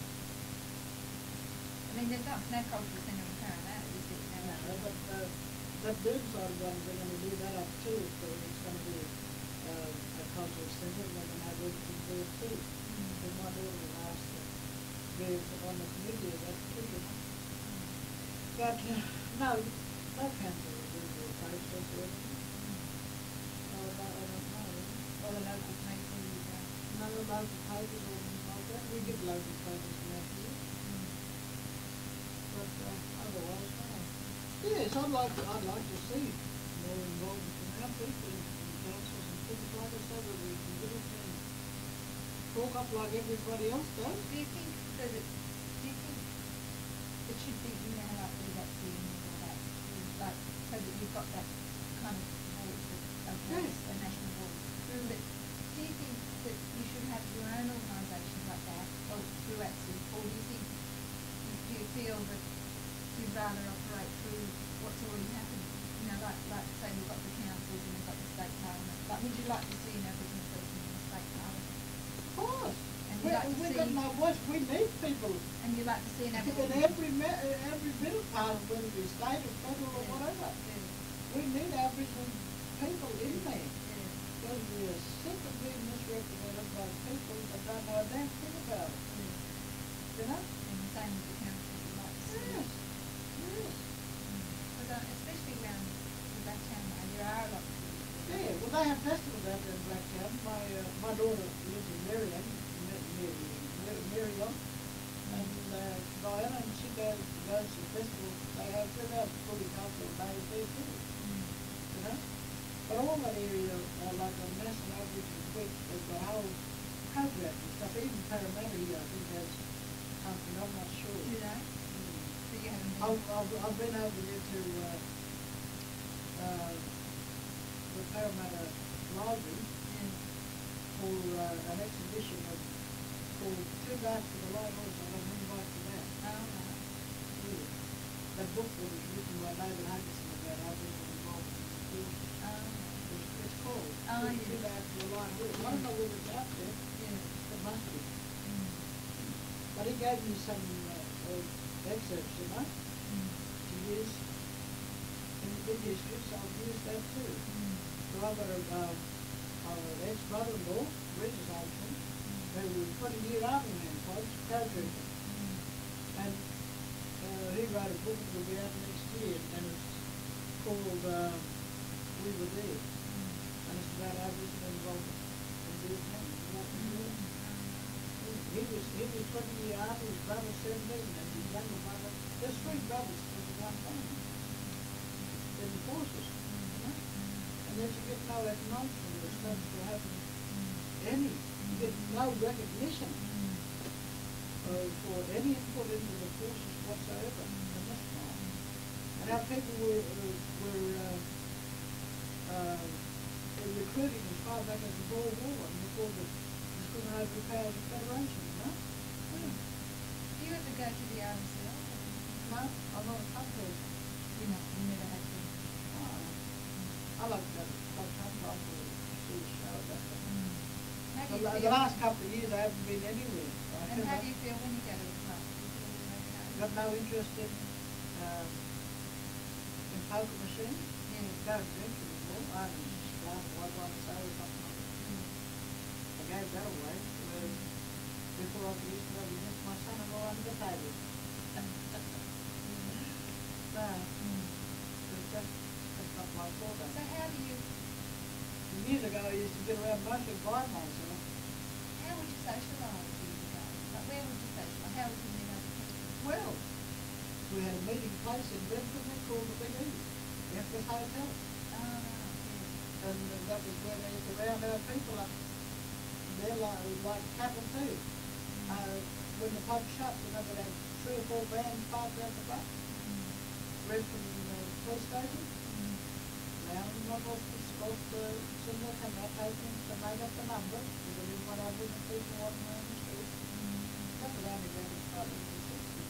I mean, there's not, no cultural centre in Parramatta, is it? No, No. but, uh, that Burnside one, they're gonna do that up too, so it's gonna be, uh, a cultural centre, and they're gonna have everything there too. They might even ask the, the, on the committee of that too, you know. But, uh, no, no council will do the approach, that's everything. No, I don't, I don't know, you know. Or the locals may see you go. None of the local papers or anything like that, we get local papers from out here, but, uh, otherwise, no. Yes, I'd like to, I'd like to see more involvement from our people in, in councils and things like that, so that we can get it and talk up like everybody else does. Do you think that it, do you think it should be, you know, like the vaccine and all that, like, so that you've got that kind of voice, a voice, Yes. a national voice? Mm. But do you think that you should have your own organisation like that, rather operate through what's already happened. You know, like, like say we've got the councils and we've got the state parliament. Like, would you like to see an Aboriginal person in the state parliament? Of course. And We, you'd like to we've see, got no voice. We need people and you'd like to see an in Aboriginal every, ma- every bit of parliament, whether it be state or federal or Yeah. whatever. Yeah. We need Aboriginal people in there. Yeah. Because we are sick of being misrepresented by people that don't know a damn thing about it. Yeah. You know? And the same with the council, you'd like to see. Yes. Yes. Because uh, especially around the Blacktown way, there are a lot of people. Yeah, well, they have festivals out there in Blacktown. My uh, my daughter lives in Maryland, Mary, Maryland, and uh, Diana, and she goes, goes to the festival. They have they have fully cultural days there too. Mm. You know, but all that area, uh, like the National Aboriginal Week, there's a whole program and stuff. Even Parramatta here, I think has something. I'm not sure. Do they? Mm. So you haven't been? I've, I've, I've been over there to uh, uh, the Parramatta Library Yeah. for uh, an exhibition of called Two Guys to the Light Horse. I don't remember to that. Oh, right. Yeah. That book was written by David Hutchinson about Aboriginal involvement in the field. Oh, It's, it's called Oh, Two, yes. Two Guys to the Light Horse. I don't know whether it's out there. yeah. It must be. Mm. But he gave me some uh, uh, excerpts, you know, Mm. to use in the big history, so I'll use that too. Mm. So I've got a, uh, our ex-brother-in-law, Regis Hodgson, who was twenty-year army man, folks, paratrooper. Mm. And uh, he wrote a book that will be out next year, and it's called uh, We Were There. Mm. And it's about Aboriginal involvement in Vietnam. What we were. He was, he was twenty-year army, his brother seventeen, and his younger brother, there's three brothers from the one family in the forces, you know? And then you get no acknowledgement of the stuff that happened, any, you get no recognition uh, for any input into the forces whatsoever, and that's wrong. And our people were, uh, were, uh, uh, were recruiting as far back as the Boer War and before the discriminatory powers of Federation, you know? Yeah. Do you ever go to the R S L? No, I'm not a pub person. You know, you never had to. Oh. I like to go to pub sometimes to see the show, that's it. Mm. How do The, you la- feel? the last couple of years I haven't been anywhere. I And feel how like do you feel when you go to the club? Do you feel okay? got no interest in, um, in poker machines. Yeah. Don't drink anymore. I haven't just glass of white wine soda or something like that. Mm. I gave that away. Um, before I could eat it against my son-in-law under the table. No, Mm. it's just, that's not my fault. So how do you, Years ago I used to get around mostly by myself. how would you socialise years ago? Like where would you socialise? How would you meet other people? Well, we had a meeting place in Redfern they called the Big E, the Empress Hotel. Oh, right, yeah. And uh, that was where they used to round our people up. They're like, like cattle too. Uh, when the pub shut, you know, they'd have three or four vans parked out the front. Mm. Redfern uh, police station. Mm. Round and off off the off the single come out, taking to make up the number. Because they didn't want Aboriginal people walking around the street. Mm. That was only around the starting in the sixties.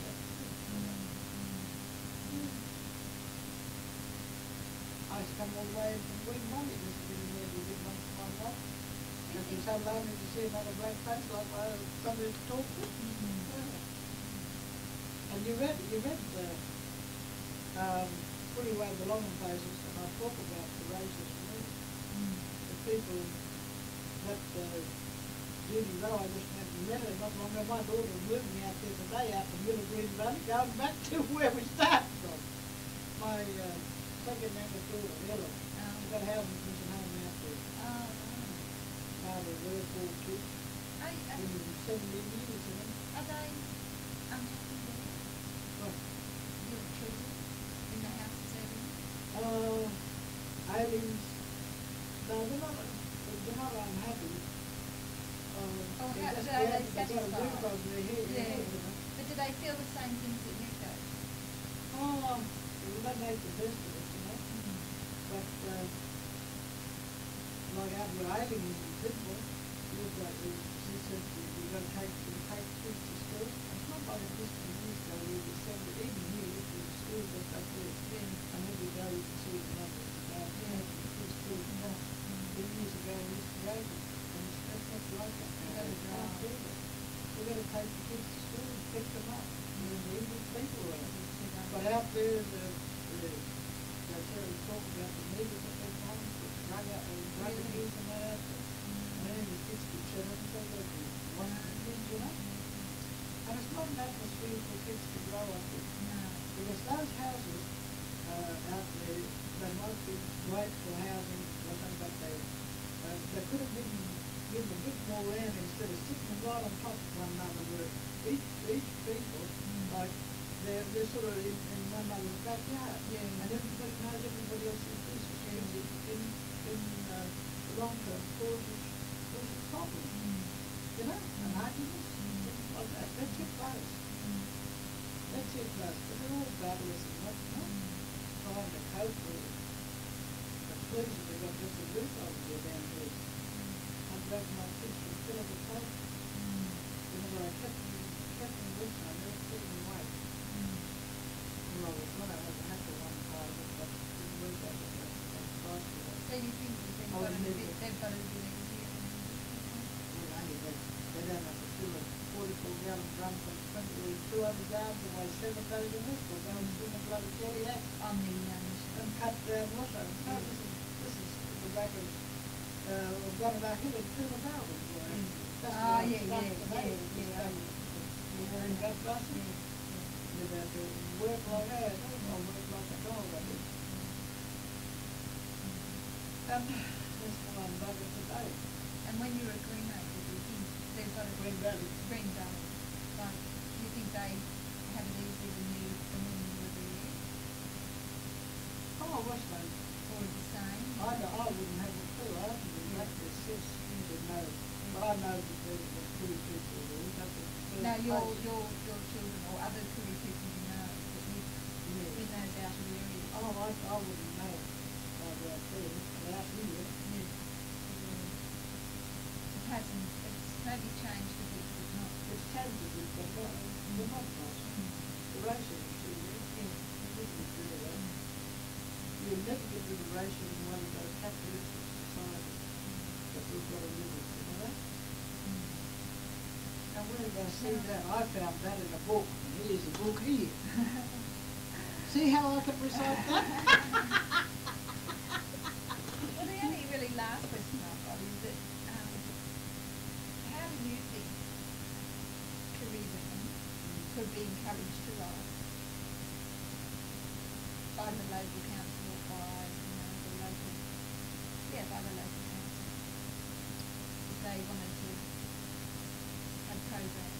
I used to come all the way from Green Monday just to be there to get once in one walk. It was so lonely to see another black face like I had somebody to talk to. Mm. Yeah. And you read, you read the um, Pretty Way Belonging Places, and I talk about the racist movement. Mm. The people that uh, Judy Rowe, I just went and met her not long ago. My daughter was with me out there today out the middle of Green Valley, going back to where we started from. My uh, second youngest daughter, Ella, Oh. she's got a housing prison home out there. Oh, right. Now they're very poor kids. Are, are, Been in seventeen years in them. are they unhappy there? But, Your children in the house setting? uh, aliens, no, they're not, they're not unhappy. Uh, Oh, they're how- just are they glad that they've got a satisfied? roof over their head, you Yeah. know, you know. But do they feel the same things that you felt? Oh, well, they make the best of it, you know. Mm. But, uh, like out where Aileen is in Sydney, she was like, uh, she said, you're going to take, you take kids to school. It's not like a distant years ago, we would send it, even here, if we were still school just up there. Yeah. And every day you can see the numbers about Yeah. kids talking about. Ten years ago we used to raise it, and it's that's not like that now. gotta We can't drive. do that. We gotta take the kids to school and pick them up. And then the English people around. But out there, the, the, they started talking about the neighbors that they found, the drug out, and drug Really? abuse and that out there. Man, the kids could shut up and say they could watch the kids, you know? And it's not an atmosphere for kids to grow up in. No. Because those houses uh, out there, they might be great for housing, nothing, but they, uh, they could have been given a bit more land instead of sitting right on top of one another, where each, each people, like, they're, they're sort of in, in one another's backyard. Yeah. And everybody knows everybody else's business. Yeah. In, in, in uh, the long term causes, causes problems. Mm. You know, and arguments, things like that. That's your place. That's your place. But they're all battlers and what, you know, trying to cope with it. But please, they've got just a roof over there down here. I'm glad my kids can fill up the place. You know, I kept them, kept them with me. I never put them away. Well, I was going to have to have to one part of it, but it didn't work out with that. That's price for that. So you think that they've Oh, got a yeah, bit, yeah. they've got a bit of You know, they, they don't have to fill a forty-four gallon drum from twenty, two hundred yards away seven days a week. They'll go and swim a bloody jelly out on the um, and cut down water. No, this is, this is the back of, uh, Gunnedah Hill and Cooma Garvan. That's Ah, where yeah, it's yeah, done yeah, today. yeah, It's yeah. done. You're wearing gut busting. You're about to work like that. I'll work like a dog, I think. Um, that's what I'm bugging today. and when you're at Green Acres, you think they've got a Green Valley. Green Valley, like, do you think they have it easier than you than when you were there, Oh, what's that? or the same? I, I wouldn't have a clue. I haven't been back there since you would know. But I know that there's there's pretty people there. That's the first No, your place. your your children or other career people you know that live Yeah. in those outer areas. Oh, I, I wouldn't know about there. Out here. Yes. It hasn't. It's maybe changed a bit, but not. It's changed a bit, but not, they're not much. The racism is still there. Yes. You wouldn't get rid of that. You'll never get rid of racism in one of those capitalistic societies that we've got to live with, you know that? Now where did I see that? I found that in a book, and here's a book here. See how I can recite that? Well, the only really last question I've got is that um, how do you think career women could be encouraged to rise by the local council or by you know the local yeah by the local council if they wanted to have programs?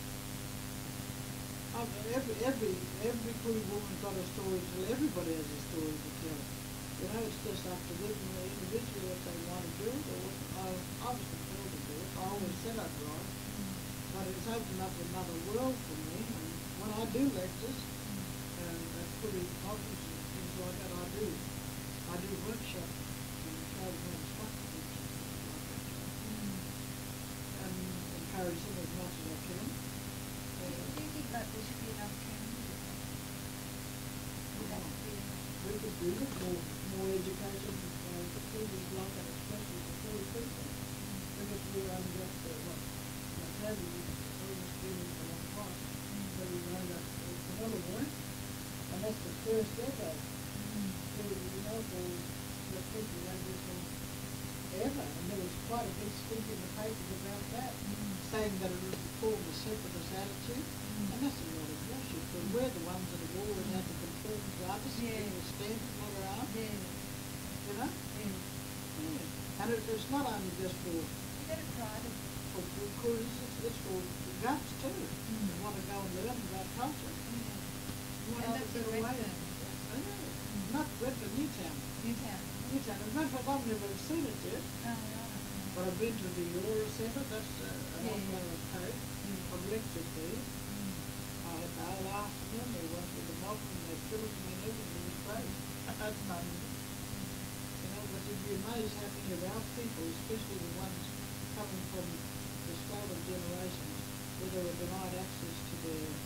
I mean, every, every, every good woman's got a story to tell. Everybody has a story to tell. You know, it's just up to them individually if they want to do it, or I, I was compelled to do it. I always said I'd rise. But it's opened up another world for me, and when I do lectures, and uh, put in conferences and things like that, I do. I do workshops and show them how to structure things and things like that. And encourage them as much as I can. Do you, do you think that there should be enough candidates? Would that be enough? We could do it, more, more education uh, for people like that, especially for poor people. Because we're only got, uh, what, like that, we've almost been in for a long time. So we've only got uh, another one, and that's the first decade. So, you know, the, the people like this one ever, and there was quite a big stink in the papers about that, saying that it would form a separatist attitude, and that's a lot of bullshit, because we're the ones that have always had to conform to others, Yeah. and the standards of our own, Yeah. you know? Yeah. Yeah. And it, it's not only just for, You better try to. for, for cruises, it's, it's for guts too, who want to go and learn about culture. Yeah. You want And to that's get in away. Redfern. Yeah. Not Redfern, Newtown. Newtown. Newtown. In Redfern, I've never seen it yet. Oh, right. But I've been to the Aura Centre, that's uh, an Yeah. on-road code. Yeah. I've lectured there. I had the whole afternoon, they went with the mob and they killed them and everything, it was great. That's fun. You know, but you'd be amazed how many of our people, especially the ones coming from the stolen generations, where they were denied access to their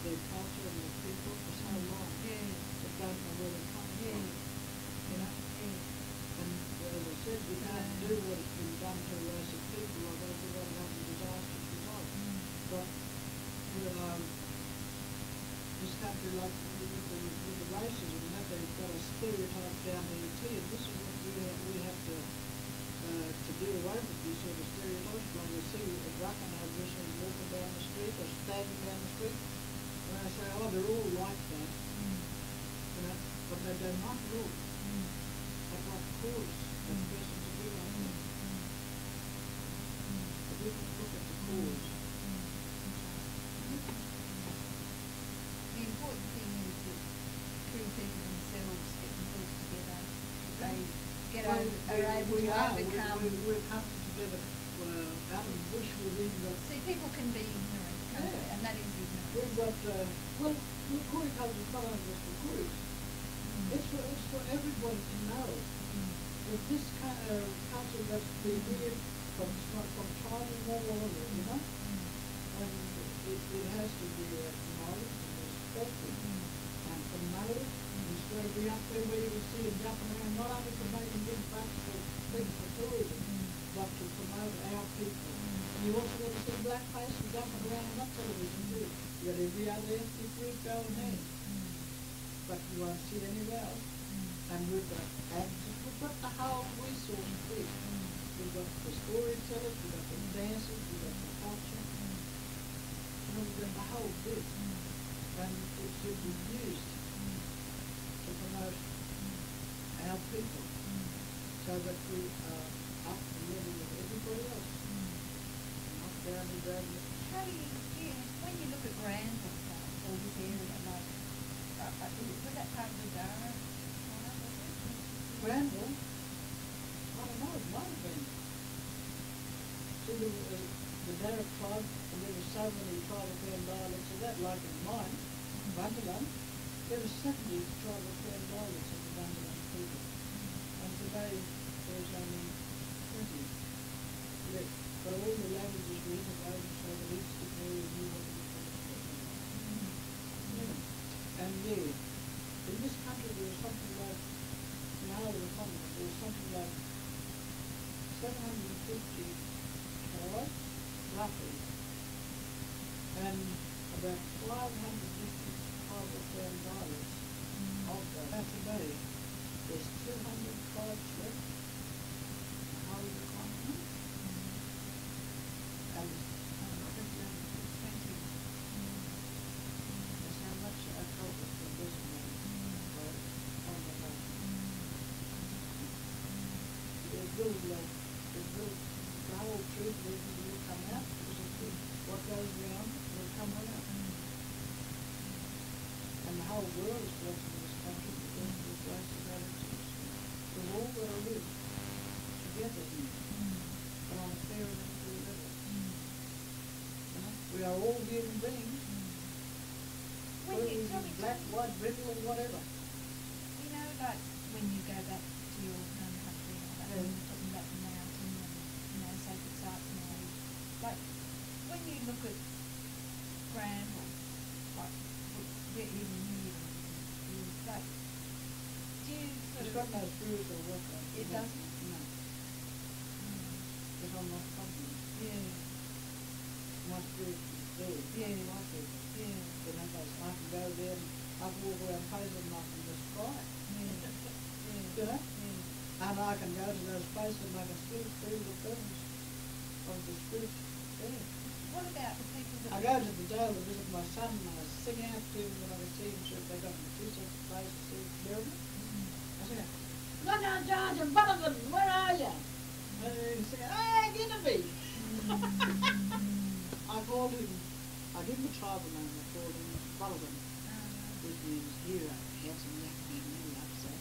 their culture and their people for so long. Yeah. They don't know where they're coming Yeah. from. You know? Yeah. And as I said, we can't Yeah. do what has been done to a race of people, or else we're going to have a disastrous result. Mm. But with, um, this country, like with the, with the racism, and that they've got a stereotype down there too, and this is what we have, we have to uh, to do away with these sort of stereotypes. When we see a black and Aboriginals walking down the street or standing down the street, and I say, oh, they're all like that, Mm. you know, but they, they're not all. Mm. They've got cause that person to be like that. But we can look at the cause. The important thing is that true people themselves get themselves together. They get Well, over, we, are able we to are. overcome. We, we, we're coming together uh, out of the bush within the... See, people can be ignorant, can't they? Yeah. And that is ignorance. We've got, uh, well, the Koori culture is not only just for Kooris. Mm. It's for, it's for everybody to know Mm. that this kind of culture that's been here from, from, from time immemorial, you know? Mm. And it, it has to be acknowledged and respected Mm. and promoted. Instead of being up there where you see it jumping around, not only for making big bucks for things for tourism, Mm. but to promote our people. Mm. And you also want to see black faces jumping around on that television too. You got every other ethnic group going there, Mm. but you won't see anywhere else. Mm. And we've got, and we've got the whole resource big. Mm. We've got the storytellers, we've got the dancers, we've got the culture. Mm. You know, we've got the whole bit. Mm. And it should be used Mm. to promote our people Mm. so that we are up to the level of everybody else. Mm. Not down and down. How do you, do you, when you look at Granville, like, or this area, like, uh, uh, is it, was that part of the Dara? Granville? I don't know, it might have been. See, the, uh, the Darra tribe, and there were so many tribal clan dialects of that, like in mine, Bundjalung, there were seventy tribal clan dialects of the Bundjalung people. And today, there's only twenty left. But all the languages were integrated so that each area knew what it was talking about. Yeah. And yeah, in this country there was something like, in the whole of the continent, there was something like seven hundred fifty tribes, roughly, and about five hundred different tribal clan dialects of that. And today, there's two hundred tribes left in the whole of the continent, and um, I think we only took twenty. That's how much our culture's been decimated by conversation. It will, uh, it will, the whole truth will, will come out, because it will, what goes around will come around. And the whole world is blessed in this country because of the grace of our existence. We've all got to live together here, but on a fair and equal level. You know? We are all human beings, When whether you, we tell be me, black, tell me, white, red, or whatever. you know, like, when you go back to your home country, and all that, when you're talking about the mountain and, you know, sacred sites and all, like, when you look at Granville, like, we're even here, and, like, do you sort It's of... got no spiritual work on it. It No. doesn't? No. Mm. Because I'm not confident. Yeah, My spirit is there. Yeah. My people. yeah, You know, I can go there and I can walk around places and I can just cry. yeah, You know? yeah, And I can go to those places and I can still feel the presence of the spirit there. What about the people that... I go to the jail to visit my son and I sing out to him when I can see him, so if they got two such places to see Garvan. Mm. I sing out, "Go down, George, and Bundjalung, where are you?" And he sing out, "Hey, Ginibi!" I called him, I gave him a tribal name, I called him Bundjalung, which means hero, handsome young man, really upset.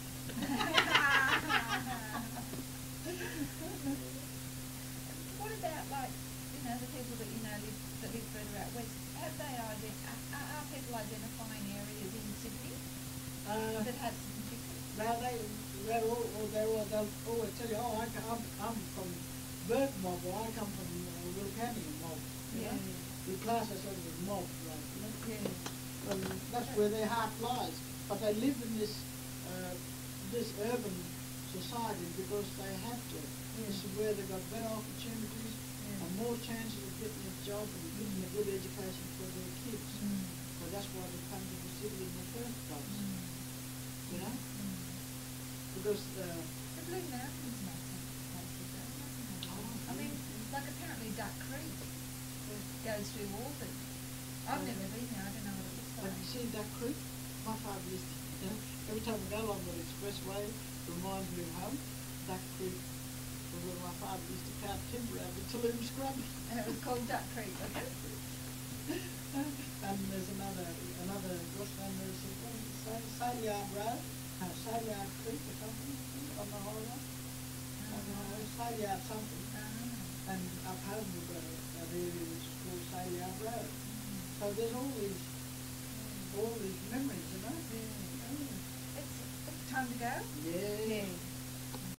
What about, like, you know, the people that, you know, live, that live further out west? Have they ident- are, are people identifying areas in Sydney Uh, that have significance? Now they, they're all, all, they're all, they'll always tell you, oh, I come, I'm, I'm from Burke mob, or I come from uh, Wilcannia mob, you Yeah. know? We class ourselves as mob, right, you know? Yeah. and that's where their heart lies. But they live in this uh, this urban society because they have to. Yeah. This is where they've got better opportunities Yeah. and more chances of getting a job and getting a good education for their kids. Mm. So that's why they come to the city in the first place. Mm. You know? Mm. Because uh, The Blue Mountains makes sense places though, doesn't it? Oh, I mean, yeah. like apparently Duck Creek goes through Walford. I've never been there, I don't know what it looks Have like. you seen Duck Creek? My father used to, you know, every time we go along the expressway, it reminds me of home. Duck Creek was where my father used to cut timber out of the Tulum scrub. And it was called Duck Creek, was it? And there's another, another, what's the name there? What is it? Sail, Sail Yard Road? No, Sail Yard Creek or something on the highway. On the highway, Sail Yard something. Ah. And up home we've got a, a area which is called Sail Yard Road. Mm. So there's all these, all these memories, you know? Yeah. It's, it's time to go. Yeah. Yeah.